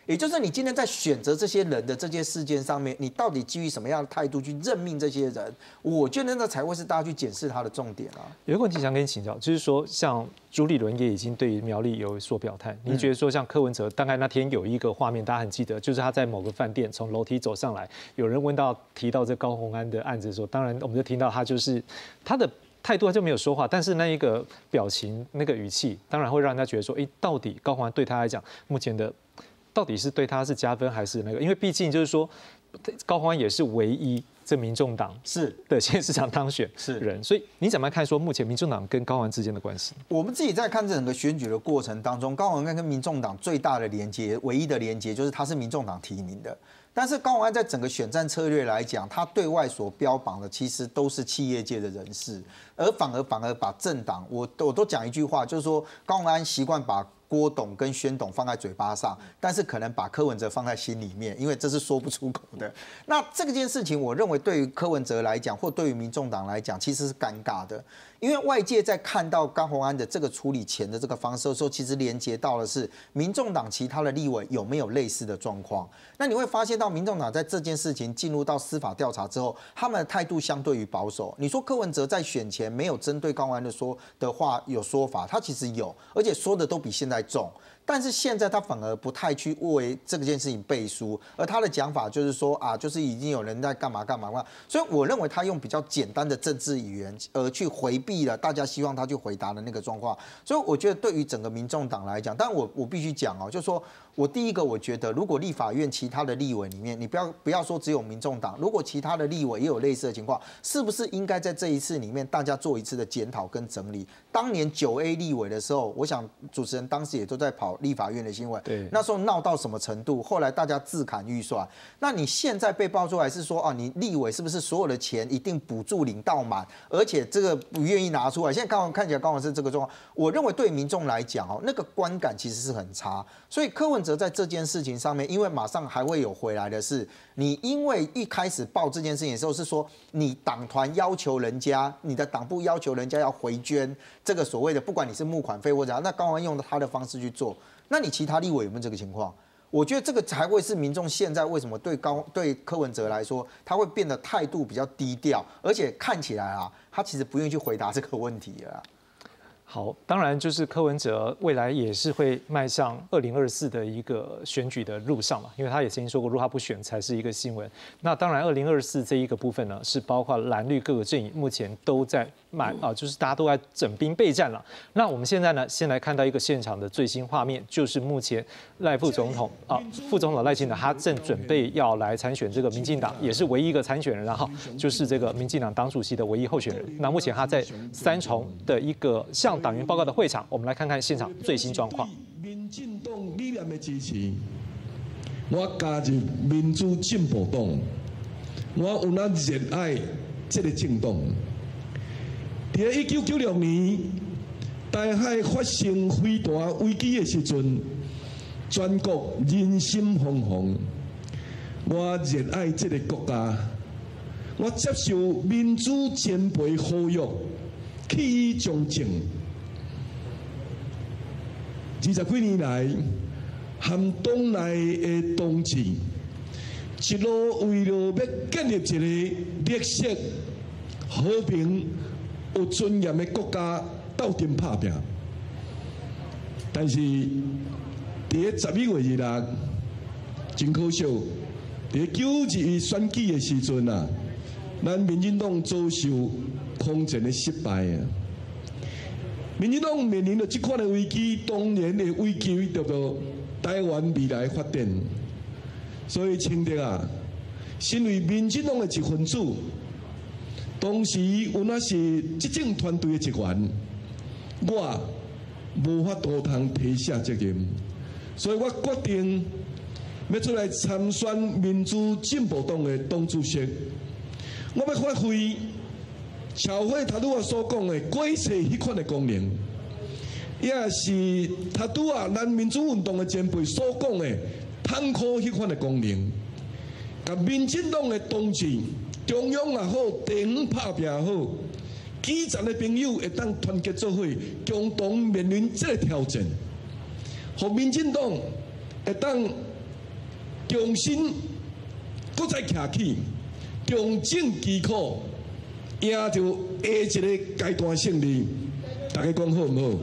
S9: 也就是你今天在选择这些人的这些事件上面，你到底基于什么样的态度去任命这些人？我觉得那才会是大家去检视他的重点啊。
S1: 有一个问题想跟你请教，就是说像朱立伦也已经对于苗栗有所表态，你觉得说像柯文哲，大概那天有一个画面大家很记得，就是他在某个饭店从楼梯走上来，有人提到这高虹安的案子的时候，当然我们就听到他就是他的态度他就没有说话，但是那一个表情、那个语气，当然会让人家觉得说，到底高虹安对他来讲，目前的到底是对他是加分还是那个？因为毕竟就是说，高虹安也是唯一这民众党
S9: 是
S1: 的县市长当选人，所以你怎么看说目前民众党跟高虹安之间的关系？
S9: 我们自己在看整个选举的过程当中，高虹安跟民众党最大的连结、唯一的连结就是他是民众党提名的。但是高虹安在整个选战策略来讲，他对外所标榜的其实都是企业界的人士，而反而把政党，我都讲一句话，就是说高虹安习惯把郭董跟宣董放在嘴巴上，但是可能把柯文哲放在心里面，因为这是说不出口的。那这件事情，我认为对于柯文哲来讲，或对于民众党来讲，其实是尴尬的。因为外界在看到高虹安的这个处理钱的这个方式的时候，其实连接到的是民众党其他的立委有没有类似的状况。那你会发现到民众党在这件事情进入到司法调查之后，他们的态度相对于保守。你说柯文哲在选前没有针对高虹安的话有说法，他其实有，而且说的都比现在重。但是现在他反而不太去为这件事情背书，而他的讲法就是说就是已经有人在干嘛，所以我认为他用比较简单的政治语言，去回避了大家希望他去回答的那个状况。所以我觉得对于整个民众党来讲，但我必须讲就是说我第一个我觉得，如果立法院其他的立委里面，你不要说只有民众党，如果其他的立委也有类似的情况，是不是应该在这一次里面大家做一次的检讨跟整理？当年9A 立委的时候，我想主持人当时也都在跑立法院的新闻，对，那时候闹到什么程度？后来大家自砍预算。那你现在被爆出来是说你立委是不是所有的钱一定补助领到满，而且这个不愿意拿出来？现在看起来刚好是这个状况。我认为对民众来讲那个观感其实是很差。所以柯文哲在这件事情上面，因为马上还会有回来的是，你因为一开始报这件事情的时候是说你党团要求人家，你的党部要求人家要回捐这个所谓的，不管你是募款费或者那高虹安用他的方式去做，那你其他立委有没有这个情况？我觉得这个才会是民众现在为什么对柯文哲来说，他会变得态度比较低调，而且看起来他其实不愿意去回答这个问题了。
S1: 好，当然就是柯文哲未来也是会迈向2024的一个选举的路上嘛，因为他也曾经说过，如果他不选才是一个新闻。那当然，2024这一个部分呢，是包括蓝绿各个阵营目前都在就是大家都在整兵备战了。那我们现在呢，先来看到一个现场的最新画面，就是目前副总统赖清德他正准备要来参选这个民进党，也是唯一一个参选人，然后就是这个民进党党主席的唯一候选人。那目前他在三重的一个向党员报告的会场，我们来看看现场最新状况。
S12: 民进党理念的支持，我加入民主进步党，我有那热爱这个政党。在1996年台海发生非大危机的时阵，全国人心惶惶。我热爱这个国家，我接受民主前辈呼吁，起义忠正。20几年来，和党内的同志一路为了要建立一个绿色、和平、有尊严的国家斗阵打拼。但是，在11月26日，真可惜，在921选举的时阵咱民进党遭受空前的失败民进党面临着这款的危机，当然的危机叫做台湾未来发展。所以，清德身为民进党的一份子，当时有那是执政团队的一员，我无法度通推卸责任，所以我决定要出来参选民主进步党的党主席。我要发挥侨会他拄所讲的改革迄款的功能，也是他拄咱民主运动的前辈所讲的坦克迄款的功能，甲民进党的同志，中央也好，地方拍拼也好，基层的朋友会当团结做伙，共同面临这个挑战，互民进党会当重新搁再徛起，重整旗鼓，赢着下一个阶段胜利。大家讲好唔好？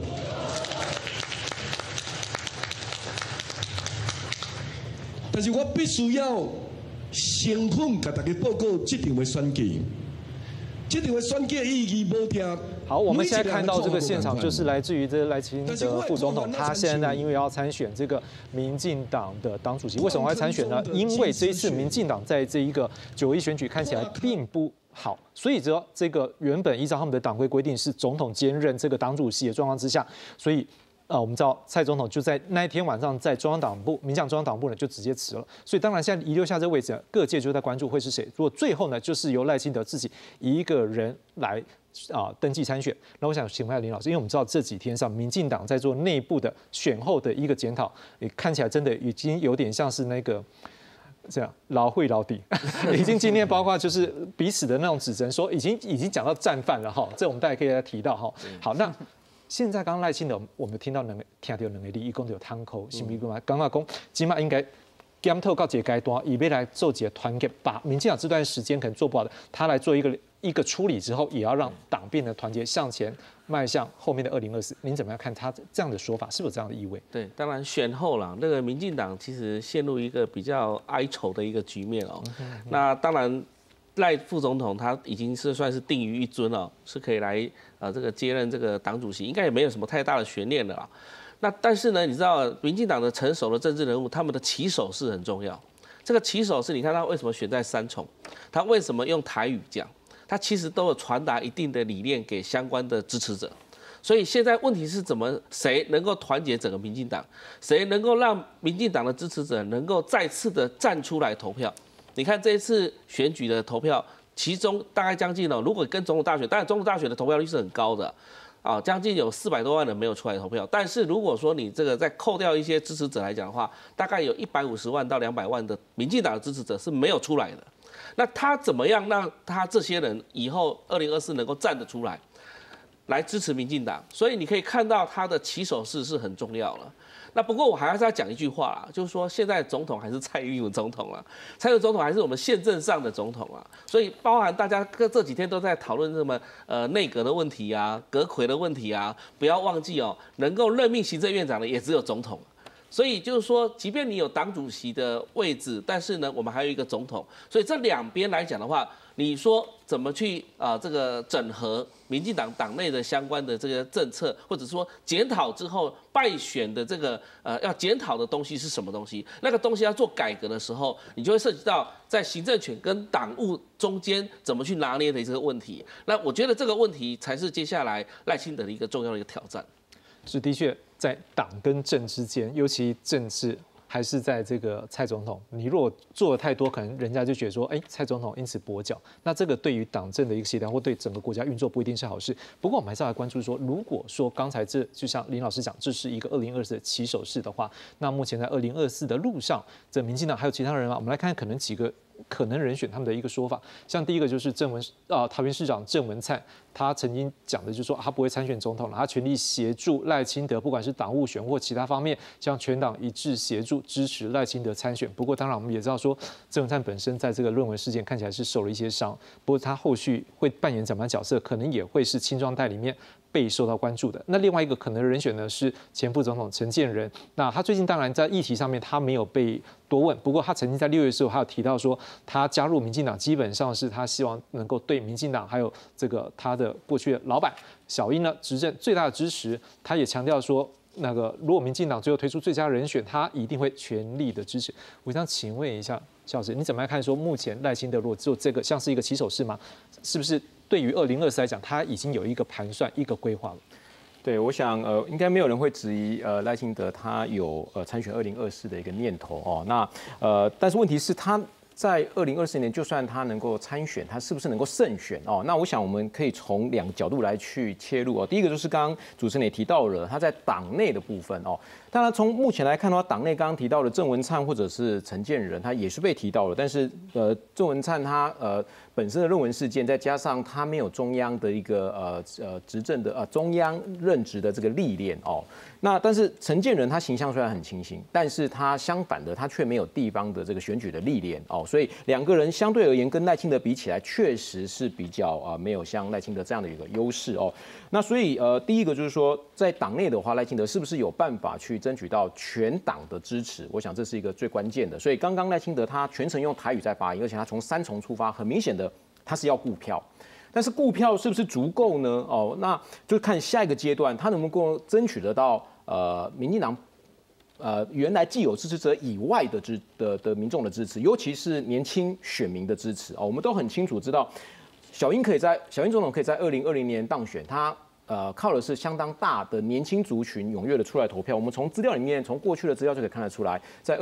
S12: 但是我必须要诚恳甲大家报告，这场的选举，这场的选举的意义无听。
S1: 好，我们现在看到这个现场，就是来自于这赖清德副总统，他现在因为要参选这个民进党的党主席，为什么会参选呢？因为这一次民进党在这一个9合1选举看起来并不好，所以这个原本依照他们的党规规定是总统兼任这个党主席的状况之下，所以我们知道蔡总统就在那一天晚上在中央党部、民进党中央党部呢就直接辞了，所以当然现在遗留下这个位置，各界就在关注会是谁。如果最后呢，就是由赖清德自己一个人来登记参选，那我想请问一下林老师，因为我们知道这几天上民进党在做内部的选后的一个检讨，也看起来真的已经有点像是那个。这样老会老底，已经今天包括就是彼此的那种指责，说已经讲到战犯了哈，这我们大家可以来提到哈。好，那现在刚刚赖清德，我们听到听到两个利益，共有摊口，是不是刚刚讲，起码应该检讨到这个阶段，以备来做几个团结，把民进党这段时间可能做不好的，他来做一个处理之后，也要让党变得团结向前迈向后面的2024。您怎么样看他这样的说法，是不是有这样的意味？
S2: 对，当然选后啦，那个民进党其实陷入一个比较哀愁的一个局面哦。那当然，赖副总统他已经是算是定于一尊了，是可以来这个接任这个党主席，应该也没有什么太大的悬念了啦。那但是呢，你知道民进党的成熟的政治人物，他们的起手式很重要。这个起手式，你看他为什么选在三重，他为什么用台语讲？他其实都有传达一定的理念给相关的支持者，所以现在问题是谁能够团结整个民进党，谁能够让民进党的支持者能够再次的站出来投票？你看这一次选举的投票，其中大概将近如果跟总统大选，当然总统大选的投票率是很高的。将近有400多万人没有出来投票，但是如果说你这个再扣掉一些支持者来讲的话，大概有150万到200万的民进党的支持者是没有出来的。那他怎么样让他这些人以后2024能够站得出来，来支持民进党？所以你可以看到他的起手式是很重要了。那不过我还是要讲一句话啦，就是说现在总统还是蔡英文总统啦，蔡英文总统还是我们宪政上的总统啊，所以包含大家这几天都在讨论什么内阁的问题啊、阁揆的问题啊，不要忘记哦，能够任命行政院长的也只有总统。所以就是说，即便你有党主席的位置，但是呢，我们还有一个总统，所以这两边来讲的话，你说怎么去这个整合民进党党内的相关的这个政策，或者说检讨之后败选的这个要检讨的东西是什么东西？那个东西要做改革的时候，你就会涉及到在行政权跟党务中间怎么去拿捏的这个问题。那我觉得这个问题才是接下来赖清德的一个重要的一个挑战。
S1: 是的确。在党跟政之间，尤其政治还是在这个蔡总统，你如果做的太多，可能人家就觉得说，蔡总统因此跛脚，那这个对于党政的一个协调，或对整个国家运作不一定是好事。不过我们还是要来关注说，如果说刚才就像林老师讲，这是一个2024的起手式的话，那目前在2024的路上，这民进党还有其他人吗？我们来看看可能几个可能人选他们的一个说法，像第一个就是桃园市长郑文灿，他曾经讲的就是说他不会参选总统了，他全力协助赖清德，不管是党务选或其他方面，向全党一致协助支持赖清德参选。不过当然我们也知道说，郑文灿本身在这个论文事件看起来是受了一些伤，不过他后续会扮演怎么样角色，可能也会是青壮代里面被受到关注的。那另外一个可能的人选呢是前副总统陈建仁，那他最近当然在议题上面他没有被多问，不过他曾经在6月的时候还有提到说，他加入民进党基本上是他希望能够对民进党还有这个他的过去的老板小英呢执政最大的支持。他也强调说，那个如果民进党最后推出最佳人选，他一定会全力的支持。我想请问一下肖老师，你怎么样看说目前赖清德如果只有这个像是一个起手式吗？是不是对于2024来讲，他已经有一个盘算、一个规划了？
S3: 对，我想应该没有人会质疑赖清德他有参选2024的一个念头哦。那但是问题是他在2024年，就算他能够参选，他是不是能够胜选哦？那我想我们可以从2个角度来去切入哦。第一个就是刚刚主持人也提到了，他在党内的部分哦。 当然，从目前来看的话，党内刚刚提到的郑文灿或者是陈建仁，他也是被提到了。但是郑文灿他本身的论文事件，再加上他没有中央的一个执政的中央任职的这个历练哦。那但是陈建仁他形象虽然很清新，但是他相反的他却没有地方的这个选举的历练哦。所以两个人相对而言跟赖清德比起来，确实是比较没有像赖清德这样的一个优势哦。那所以第一个就是说，在党内的话，赖清德是不是有办法去争取到全党的支持？我想这是一个最关键的。所以刚刚赖清德他全程用台语在发言，而且他从3重出发，很明显的他是要顾票。但是顾票是不是足够呢？哦，那就看下一个阶段他能不能够争取得到民进党原来既有支持者以外的民众的支持，尤其是年轻选民的支持哦。我们都很清楚知道，小英总统可以在2020年当选，他靠的是相当大的年轻族群踊跃的出来投票。我们从资料里面，从过去的资料就可以看得出来，在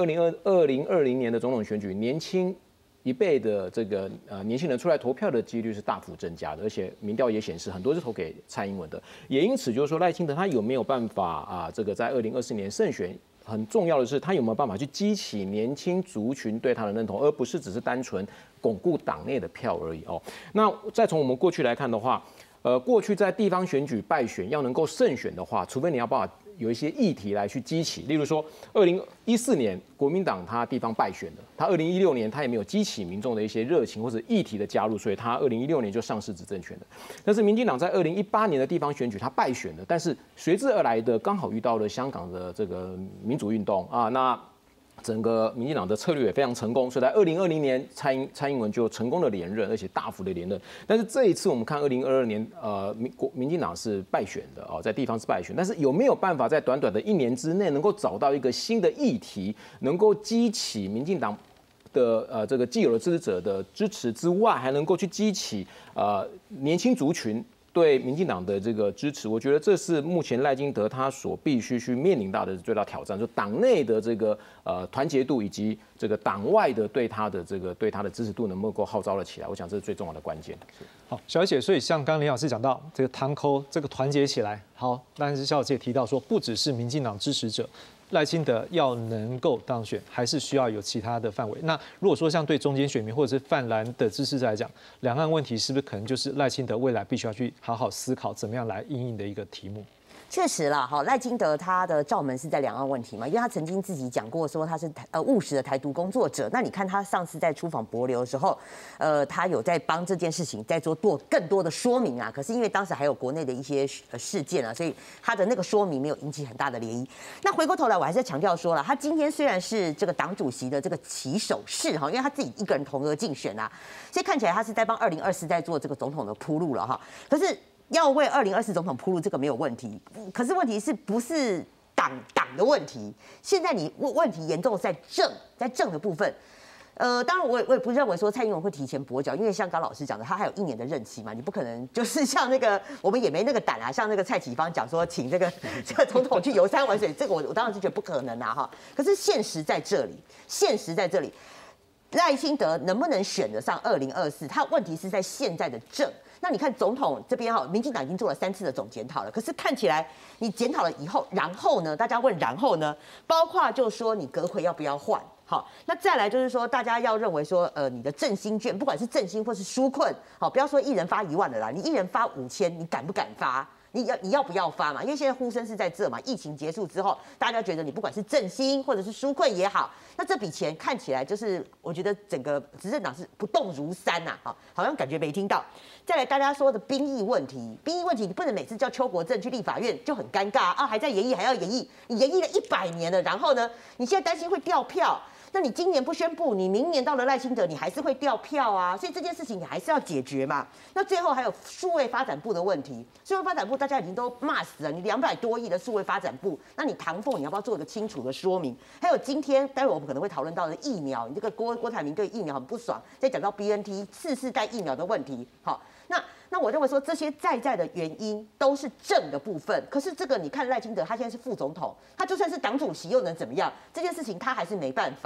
S3: 2020年的总统选举，年轻一辈的这个年轻人出来投票的几率是大幅增加的，而且民调也显示很多是投给蔡英文的。也因此就是说，赖清德他有没有办法这个在2024年胜选？很重要的是，他有没有办法去激起年轻族群对他的认同，而不是只是单纯巩固党内的票而已哦。那再从我们过去来看的话，过去在地方选举败选要能够胜选的话，除非你要把有一些议题来去激起，例如说2014年国民党他地方败选了，他2016年他也没有激起民众的一些热情或者议题的加入，所以他2016年就丧失执政权了。但是民进党在2018年的地方选举他败选了，但是随之而来的刚好遇到了香港的这个民主运动啊，那整个民进党的策略也非常成功，所以在2020年蔡英文就成功的连任，而且大幅的连任。但是这一次我们看2022年，民进党是败选的哦，在地方是败选，但是有没有办法在短短的1年之内能够找到一个新的议题，能够激起民进党的这个既有的支持者的支持之外，还能够去激起年轻族群对民进党的这个支持？我觉得这是目前赖清德他所必须去面临到的最大挑战，就党内的这个团结度以及这个党外的对他的支持度能不能够号召了起来？我想这是最重要的关键。
S1: 好，小姐，所以像刚刚林老师讲到这个堂口这个团结起来，好，但是小姐也提到说，不只是民进党支持者。赖清德要能够当选，还是需要有其他的范围。那如果说像对中间选民或者是泛蓝的支持者来讲，两岸问题是不是可能就是赖清德未来必须要去好好思考怎么样来因应的一个题目？
S4: 确实啦，哈，赖清德他的罩门是在两岸问题嘛，因为他曾经自己讲过说他是务实的台独工作者。那你看他上次在出访帛琉的时候，他有在帮这件事情在做更多的说明啊。可是因为当时还有国内的一些事件啊，所以他的那个说明没有引起很大的涟漪。那回过头来，我还是强调说了，他今天虽然是这个党主席的这个起手式哈，因为他自己一个人同额竞选啊，所以看起来他是在帮2024在做这个总统的铺路了哈。可是要为2024总统铺路，这个没有问题。可是问题是不是党的问题？现在你问题严重在政的部分。当然我也不认为说蔡英文会提前跛脚，因为像刚老师讲的，他还有1年的任期嘛，你不可能就是像那个我们也没那个胆啊，像那个蔡启芳讲说请这个总统去游山玩水，这个我当然是觉得不可能啊哈。可是现实在这里，赖清德能不能选得上2024？他问题是在现在的政。那你看总统这边哈，民进党已经做了3次的总检讨了，可是看起来你检讨了以后，然后呢？大家问然后呢？包括就说你阁揆要不要换？好，那再来就是说，大家要认为说，你的振兴券，不管是振兴或是纾困，好，不要说1人发1万的啦，你1人发5000，你敢不敢发？你要不要发嘛？因为现在呼声是在这嘛，疫情结束之后，大家觉得你不管是振兴或者是纾困也好，那这笔钱看起来就是我觉得整个执政党是不动如山呐，好像感觉没听到。再来大家说的兵役问题，你不能每次叫邱国正去立法院就很尴尬啊，还在延役还要延役，你延役了100年了，然后呢，你现在担心会掉票。那你今年不宣布，你明年到了赖清德，你还是会掉票啊，所以这件事情你还是要解决嘛。那最后还有数位发展部的问题，数位发展部大家已经都骂死了，你200多亿的数位发展部，那你唐凤你要不要做一个清楚的说明？还有今天待会我们可能会讨论到的疫苗，你这个郭台铭对疫苗很不爽，再讲到 BNT 4代疫苗的问题，好，那我认为说这些在的原因都是正的部分，可是这个你看赖清德他现在是副总统，他就算是党主席又能怎么样？这件事情他还是没办法。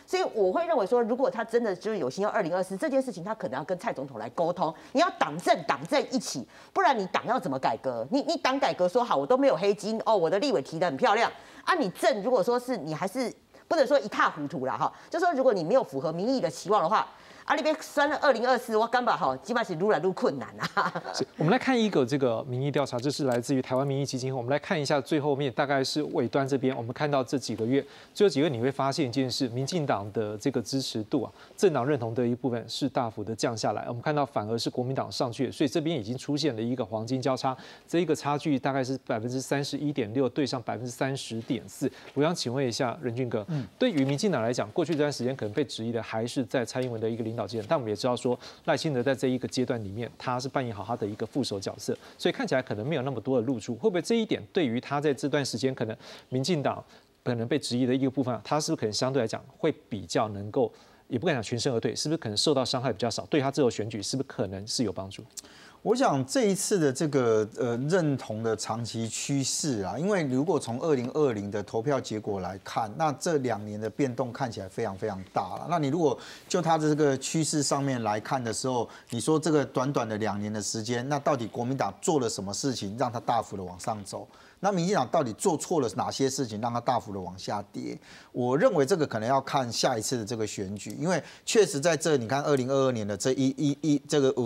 S4: 所以我会认为说，如果他真的就是有心要2024这件事情，他可能要跟蔡总统来沟通，你要党政一起，不然你党要怎么改革？你党改革说好，我都没有黑金哦，我的立委提得很漂亮啊，你政如果说是你还是不能说一塌糊涂啦哈，就说如果你没有符合民意的期望的话。你被酸了2024，我干吧哈，基本上是越来越困难啊。
S1: 我们来看一个这个民意调查，这是来自于台湾民意基金会。我们来看一下最后面，大概是尾端这边，我们看到这几个月，最后几个月你会发现一件事，民进党的这个支持度啊，政党认同的一部分是大幅的降下来。我们看到反而是国民党上去，所以这边已经出现了一个黄金交叉，这一个差距大概是31.6%对上30.4%。我想请问一下任俊哥，对于民进党来讲，过去这段时间可能被质疑的还是在蔡英文的一个领导。但我们也知道说，赖清德在这一个阶段里面，他是扮演好他的一个副手角色，所以看起来可能没有那么多的露出。会不会这一点对于他在这段时间可能民进党可能被质疑的一个部分，他是不是可能相对来讲会比较能够，也不敢讲全身而退，是不是可能受到伤害比较少？对他这后选举是不是可能是有帮助？
S9: 我想这一次的这个认同的长期趋势啊，因为如果从2020的投票结果来看，那这2年的变动看起来非常非常大了。那你如果就它的这个趋势上面来看的时候，你说这个短短的2年的时间，那到底国民党做了什么事情让它大幅的往上走？那民进党到底做错了哪些事情，让它大幅的往下跌？我认为这个可能要看下一次的这个选举，因为确实在这你看2022年的这这个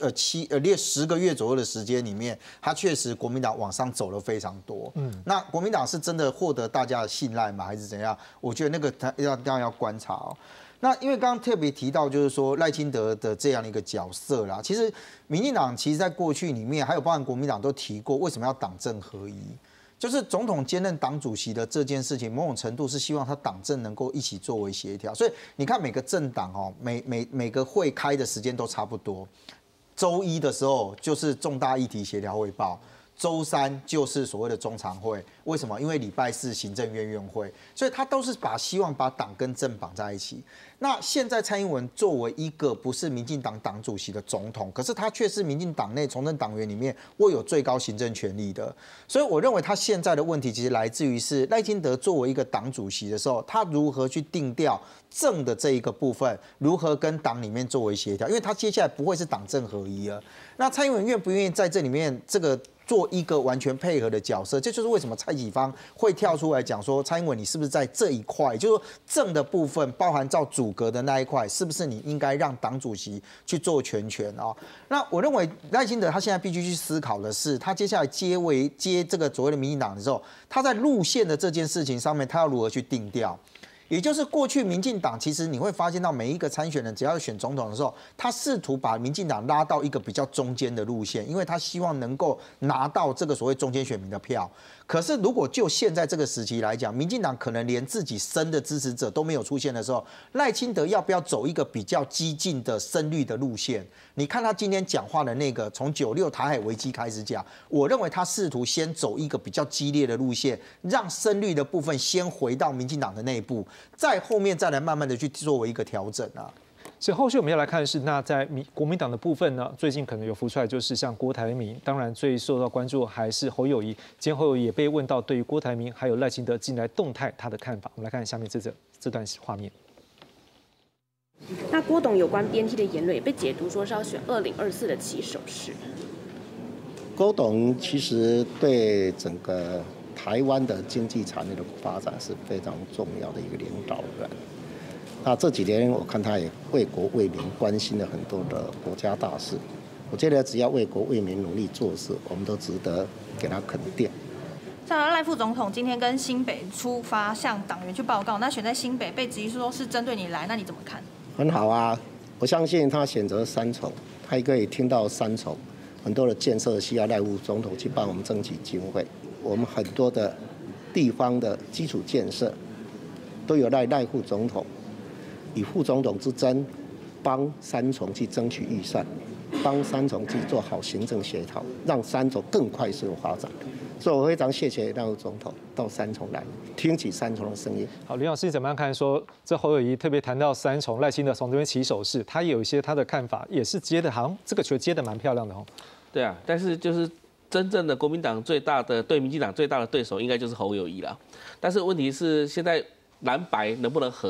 S9: 10个月左右的时间里面，它确实国民党往上走了非常多。那国民党是真的获得大家的信赖吗？还是怎样？我觉得那个要观察哦。那因为刚刚特别提到，就是说赖清德的这样的一个角色啦，其实民进党其实在过去里面，还有包含国民党都提过，为什么要党政合一？就是总统兼任党主席的这件事情，某种程度是希望他党政能够一起作为协调。所以你看每个政党哦，每个会开的时间都差不多，周一的时候就是重大议题协调汇报。周3就是所谓的中常会，为什么？因为礼拜4行政院院会，所以他都是希望把党跟政绑在一起。那现在蔡英文作为一个不是民进党党主席的总统，可是他却是民进党内从政党员里面握有最高行政权力的，所以我认为他现在的问题其实来自于是赖清德作为一个党主席的时候，他如何去定调政的这一个部分，如何跟党里面作为协调，因为他接下来不会是党政合一了。那蔡英文愿不愿意在这里面这个做一个完全配合的角色？这就是为什么蔡启芳会跳出来讲说，蔡英文你是不是在这一块，就是说政的部分，包含照组阁的那一块，是不是你应该让党主席去做全权啊？那我认为赖清德他现在必须去思考的是，他接下来接这个所谓的民进党的时候，他在路线的这件事情上面，他要如何去定调？也就是过去民进党，其实你会发现到每一个参选人，只要选总统的时候，他试图把民进党拉到一个比较中间的路线，因为他希望能够拿到这个所谓中间选民的票。可是如果就现在这个时期来讲，民进党可能连自己深的支持者都没有出现的时候，赖清德要不要走一个比较激进的深绿的路线？你看他今天讲话的那个，从96台海危机开始讲，我认为他试图先走一个比较激烈的路线，让深绿的部分先回到民进党的内部，在后面再来慢慢的去作为一个调整啊。
S1: 所以后续我们要来看的是，那在国民党的部分呢，最近可能有浮出来，就是像郭台铭，当然最受到关注还是侯友宜。今天侯友宜也被问到对于郭台铭还有赖清德近来动态他的看法。我们来看下面这段画面。
S13: 那郭董有关BNT的言论也被解读说是要选2024的起手式。
S14: 郭董其实对整个台湾的经济产业的发展是非常重要的一个领导人。那这几年我看他也为国为民关心了很多的国家大事，我觉得只要为国为民努力做事，我们都值得给他肯定。
S15: 像赖副总统今天跟新北出发向党员去报告，那选在新北被质疑说是针对你来，那你怎么看？
S14: 很好啊，我相信他选择三重，他也可以听到三重很多的建设需要赖副总统去帮我们争取经费，我们很多的地方的基础建设都有赖副总统。以副总统之争，帮三重去争取预算，帮三重去做好行政协调，让三重更快速的发展。所以我非常谢谢赖副总统到三重来，听取三重的声音。
S1: 好，林老师怎么样看？说这侯友宜特别谈到三重，赖清德从这边起手势，他也有一些他的看法，也是接的，好像这个球接的蛮漂亮的哦。
S2: 对啊，但是就是真正的国民党对民进党最大的对手，应该就是侯友宜啦。但是问题是现在蓝白能不能合？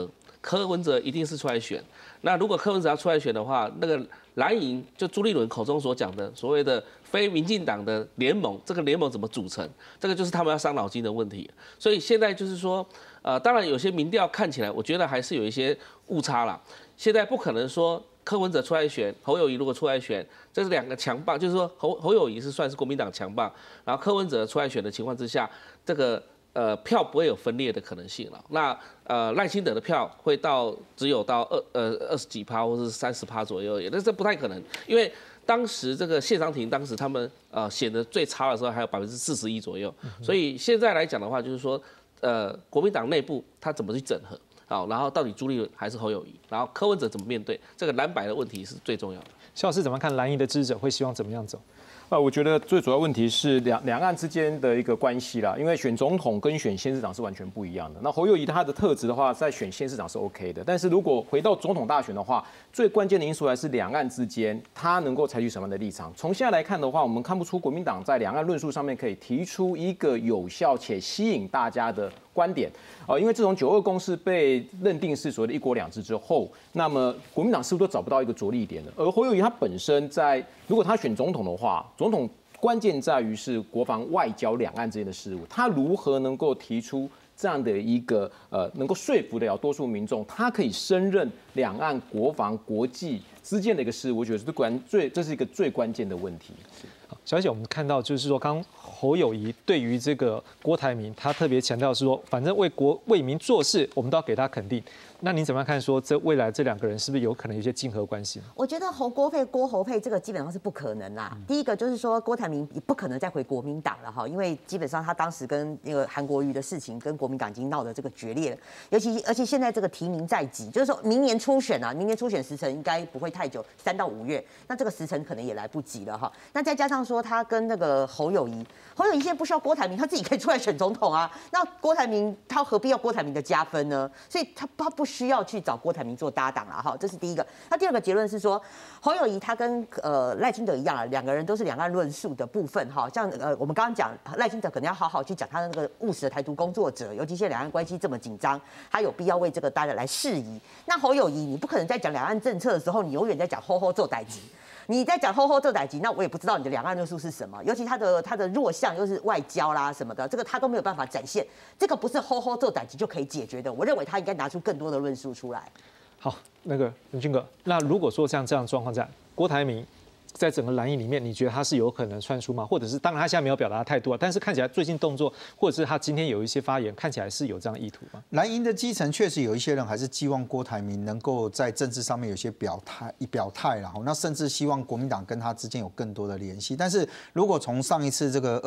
S2: 柯文哲一定是出来选。那如果柯文哲要出来选的话，那个蓝营就朱立伦口中所讲的所谓的非民进党的联盟，这个联盟怎么组成？这个就是他们要伤脑筋的问题。所以现在就是说，当然有些民调看起来，我觉得还是有一些误差啦。现在不可能说柯文哲出来选，侯友宜如果出来选，这是2个强棒，就是说侯友宜是算是国民党强棒，然后柯文哲出来选的情况之下，这个票不会有分裂的可能性了。那赖清德的票会只有到20几%或是30%左右，但这不太可能，因为当时这个谢长廷当时他们显得最差的时候还有41%左右，所以现在来讲的话，就是说国民党内部他怎么去整合？好，然后到底朱立伦还是侯友宜，然后柯文哲怎么面对这个蓝白的问题是最重要的。
S1: 肖老师怎么看蓝营的支持者会希望怎么样走？
S3: 我觉得最主要问题是两岸之间的一个关系啦，因为选总统跟选县市长是完全不一样的。那侯友宜他的特质的话，在选县市长是 OK 的，但是如果回到总统大选的话，最关键的因素还是两岸之间他能够采取什么样的立场。从现在来看的话，我们看不出国民党在两岸论述上面可以提出一个有效且吸引大家的观点。因为自从9·2共识被认定是所谓的1国2制之后，那么国民党似乎都找不到一个着力点了。而侯友宜他本身如果他选总统的话，总统关键在于是国防、外交、两岸之间的事务，他如何能够提出这样的一个能够说服得了多数民众，他可以胜任两岸国防、国际之间的一个事务，我觉得这是一个最关键的问题。
S1: 小姐，我们看到就是说，刚侯友宜对于这个郭台铭，他特别强调是说，反正为国为民做事，我们都要给他肯定。那你怎么样看说，未来这2个人是不是有可能有一些竞合关系呢？
S4: 我觉得郭侯配这个基本上是不可能啦。第一个就是说，郭台铭也不可能再回国民党了哈，因为基本上他当时跟那个韩国瑜的事情，跟国民党已经闹得这个决裂了。而且现在这个提名在即，就是说明年初选时程应该不会太久，3到5月，那这个时程可能也来不及了哈。那再加上说他跟那个侯友宜现在不需要郭台铭，他自己可以出来选总统啊。那郭台铭他何必要郭台铭的加分呢？所以他不需要去找郭台铭做搭档啦哈，这是第一个。那第2个结论是说，侯友宜他跟赖清德一样，2个人都是两岸论述的部分哈。像我们刚刚讲赖清德可能要好好去讲他的那个务实的台独工作者，尤其现在两岸关系这么紧张，他有必要为这个大家来释疑。那侯友宜你不可能在讲两岸政策的时候，你永远在讲吼做代志。你在讲吼做代志，那我也不知道你的两岸论述是什么，尤其他的弱项又是外交啦什么的，这个他都没有办法展现，这个不是吼做代志就可以解决的。我认为他应该拿出更多的论述出来。
S1: 好，那个仁俊哥，那如果说像这样的状况下，郭台铭在整个蓝营里面，你觉得他是有可能窜出吗？或者是当然他现在没有表达太多，但是看起来最近动作，或者是他今天有一些发言，看起来是有这样意图吗？
S9: 蓝营的基层确实有一些人还是寄望郭台铭能够在政治上面有些表态，然后那甚至希望国民党跟他之间有更多的联系。但是如果从上一次这个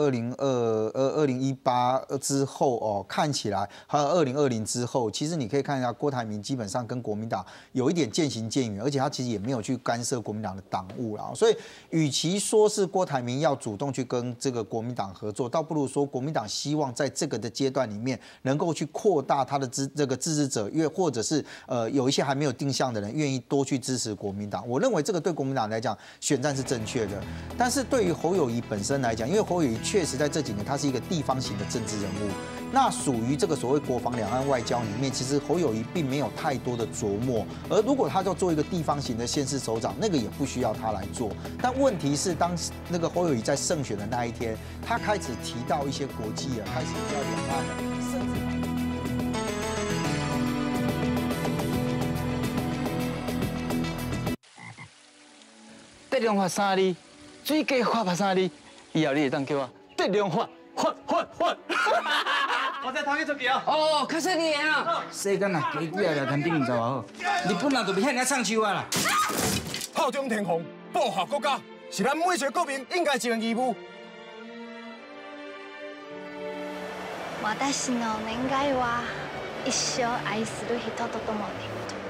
S9: 2018之后看起来还有2020之后，其实你可以看一下郭台铭基本上跟国民党有一点渐行渐远，而且他其实也没有去干涉国民党的党务啦，所以与其说是郭台铭要主动去跟这个国民党合作，倒不如说国民党希望在这个的阶段里面能够去扩大他的这个支持者，或者是有一些还没有定向的人愿意多去支持国民党。我认为这个对国民党来讲选战是正确的，但是对于侯友宜本身来讲，因为侯友宜确实在这几年他是一个地方型的政治人物，那属于这个所谓国防、两岸外交里面，其实侯友宜并没有太多的琢磨。而如果他要做一个地方型的县市首长，那个也不需要他来做。但问题是，当那个侯友宜在胜选的那一天，他开始提到一些国际了，开始要两岸，甚至
S16: 德量发3字，水价发3字，以后你会当叫我德量发。
S17: 我在同一阵边
S16: 哦，较细年啊！世间啊，鸡仔来谈顶20好，日本人就袂遐尔唱秋啊啦！
S17: 炮中天皇，保护国家，是咱每一个国民应该尽的义务。
S18: 私の願いは一生愛する人と共に。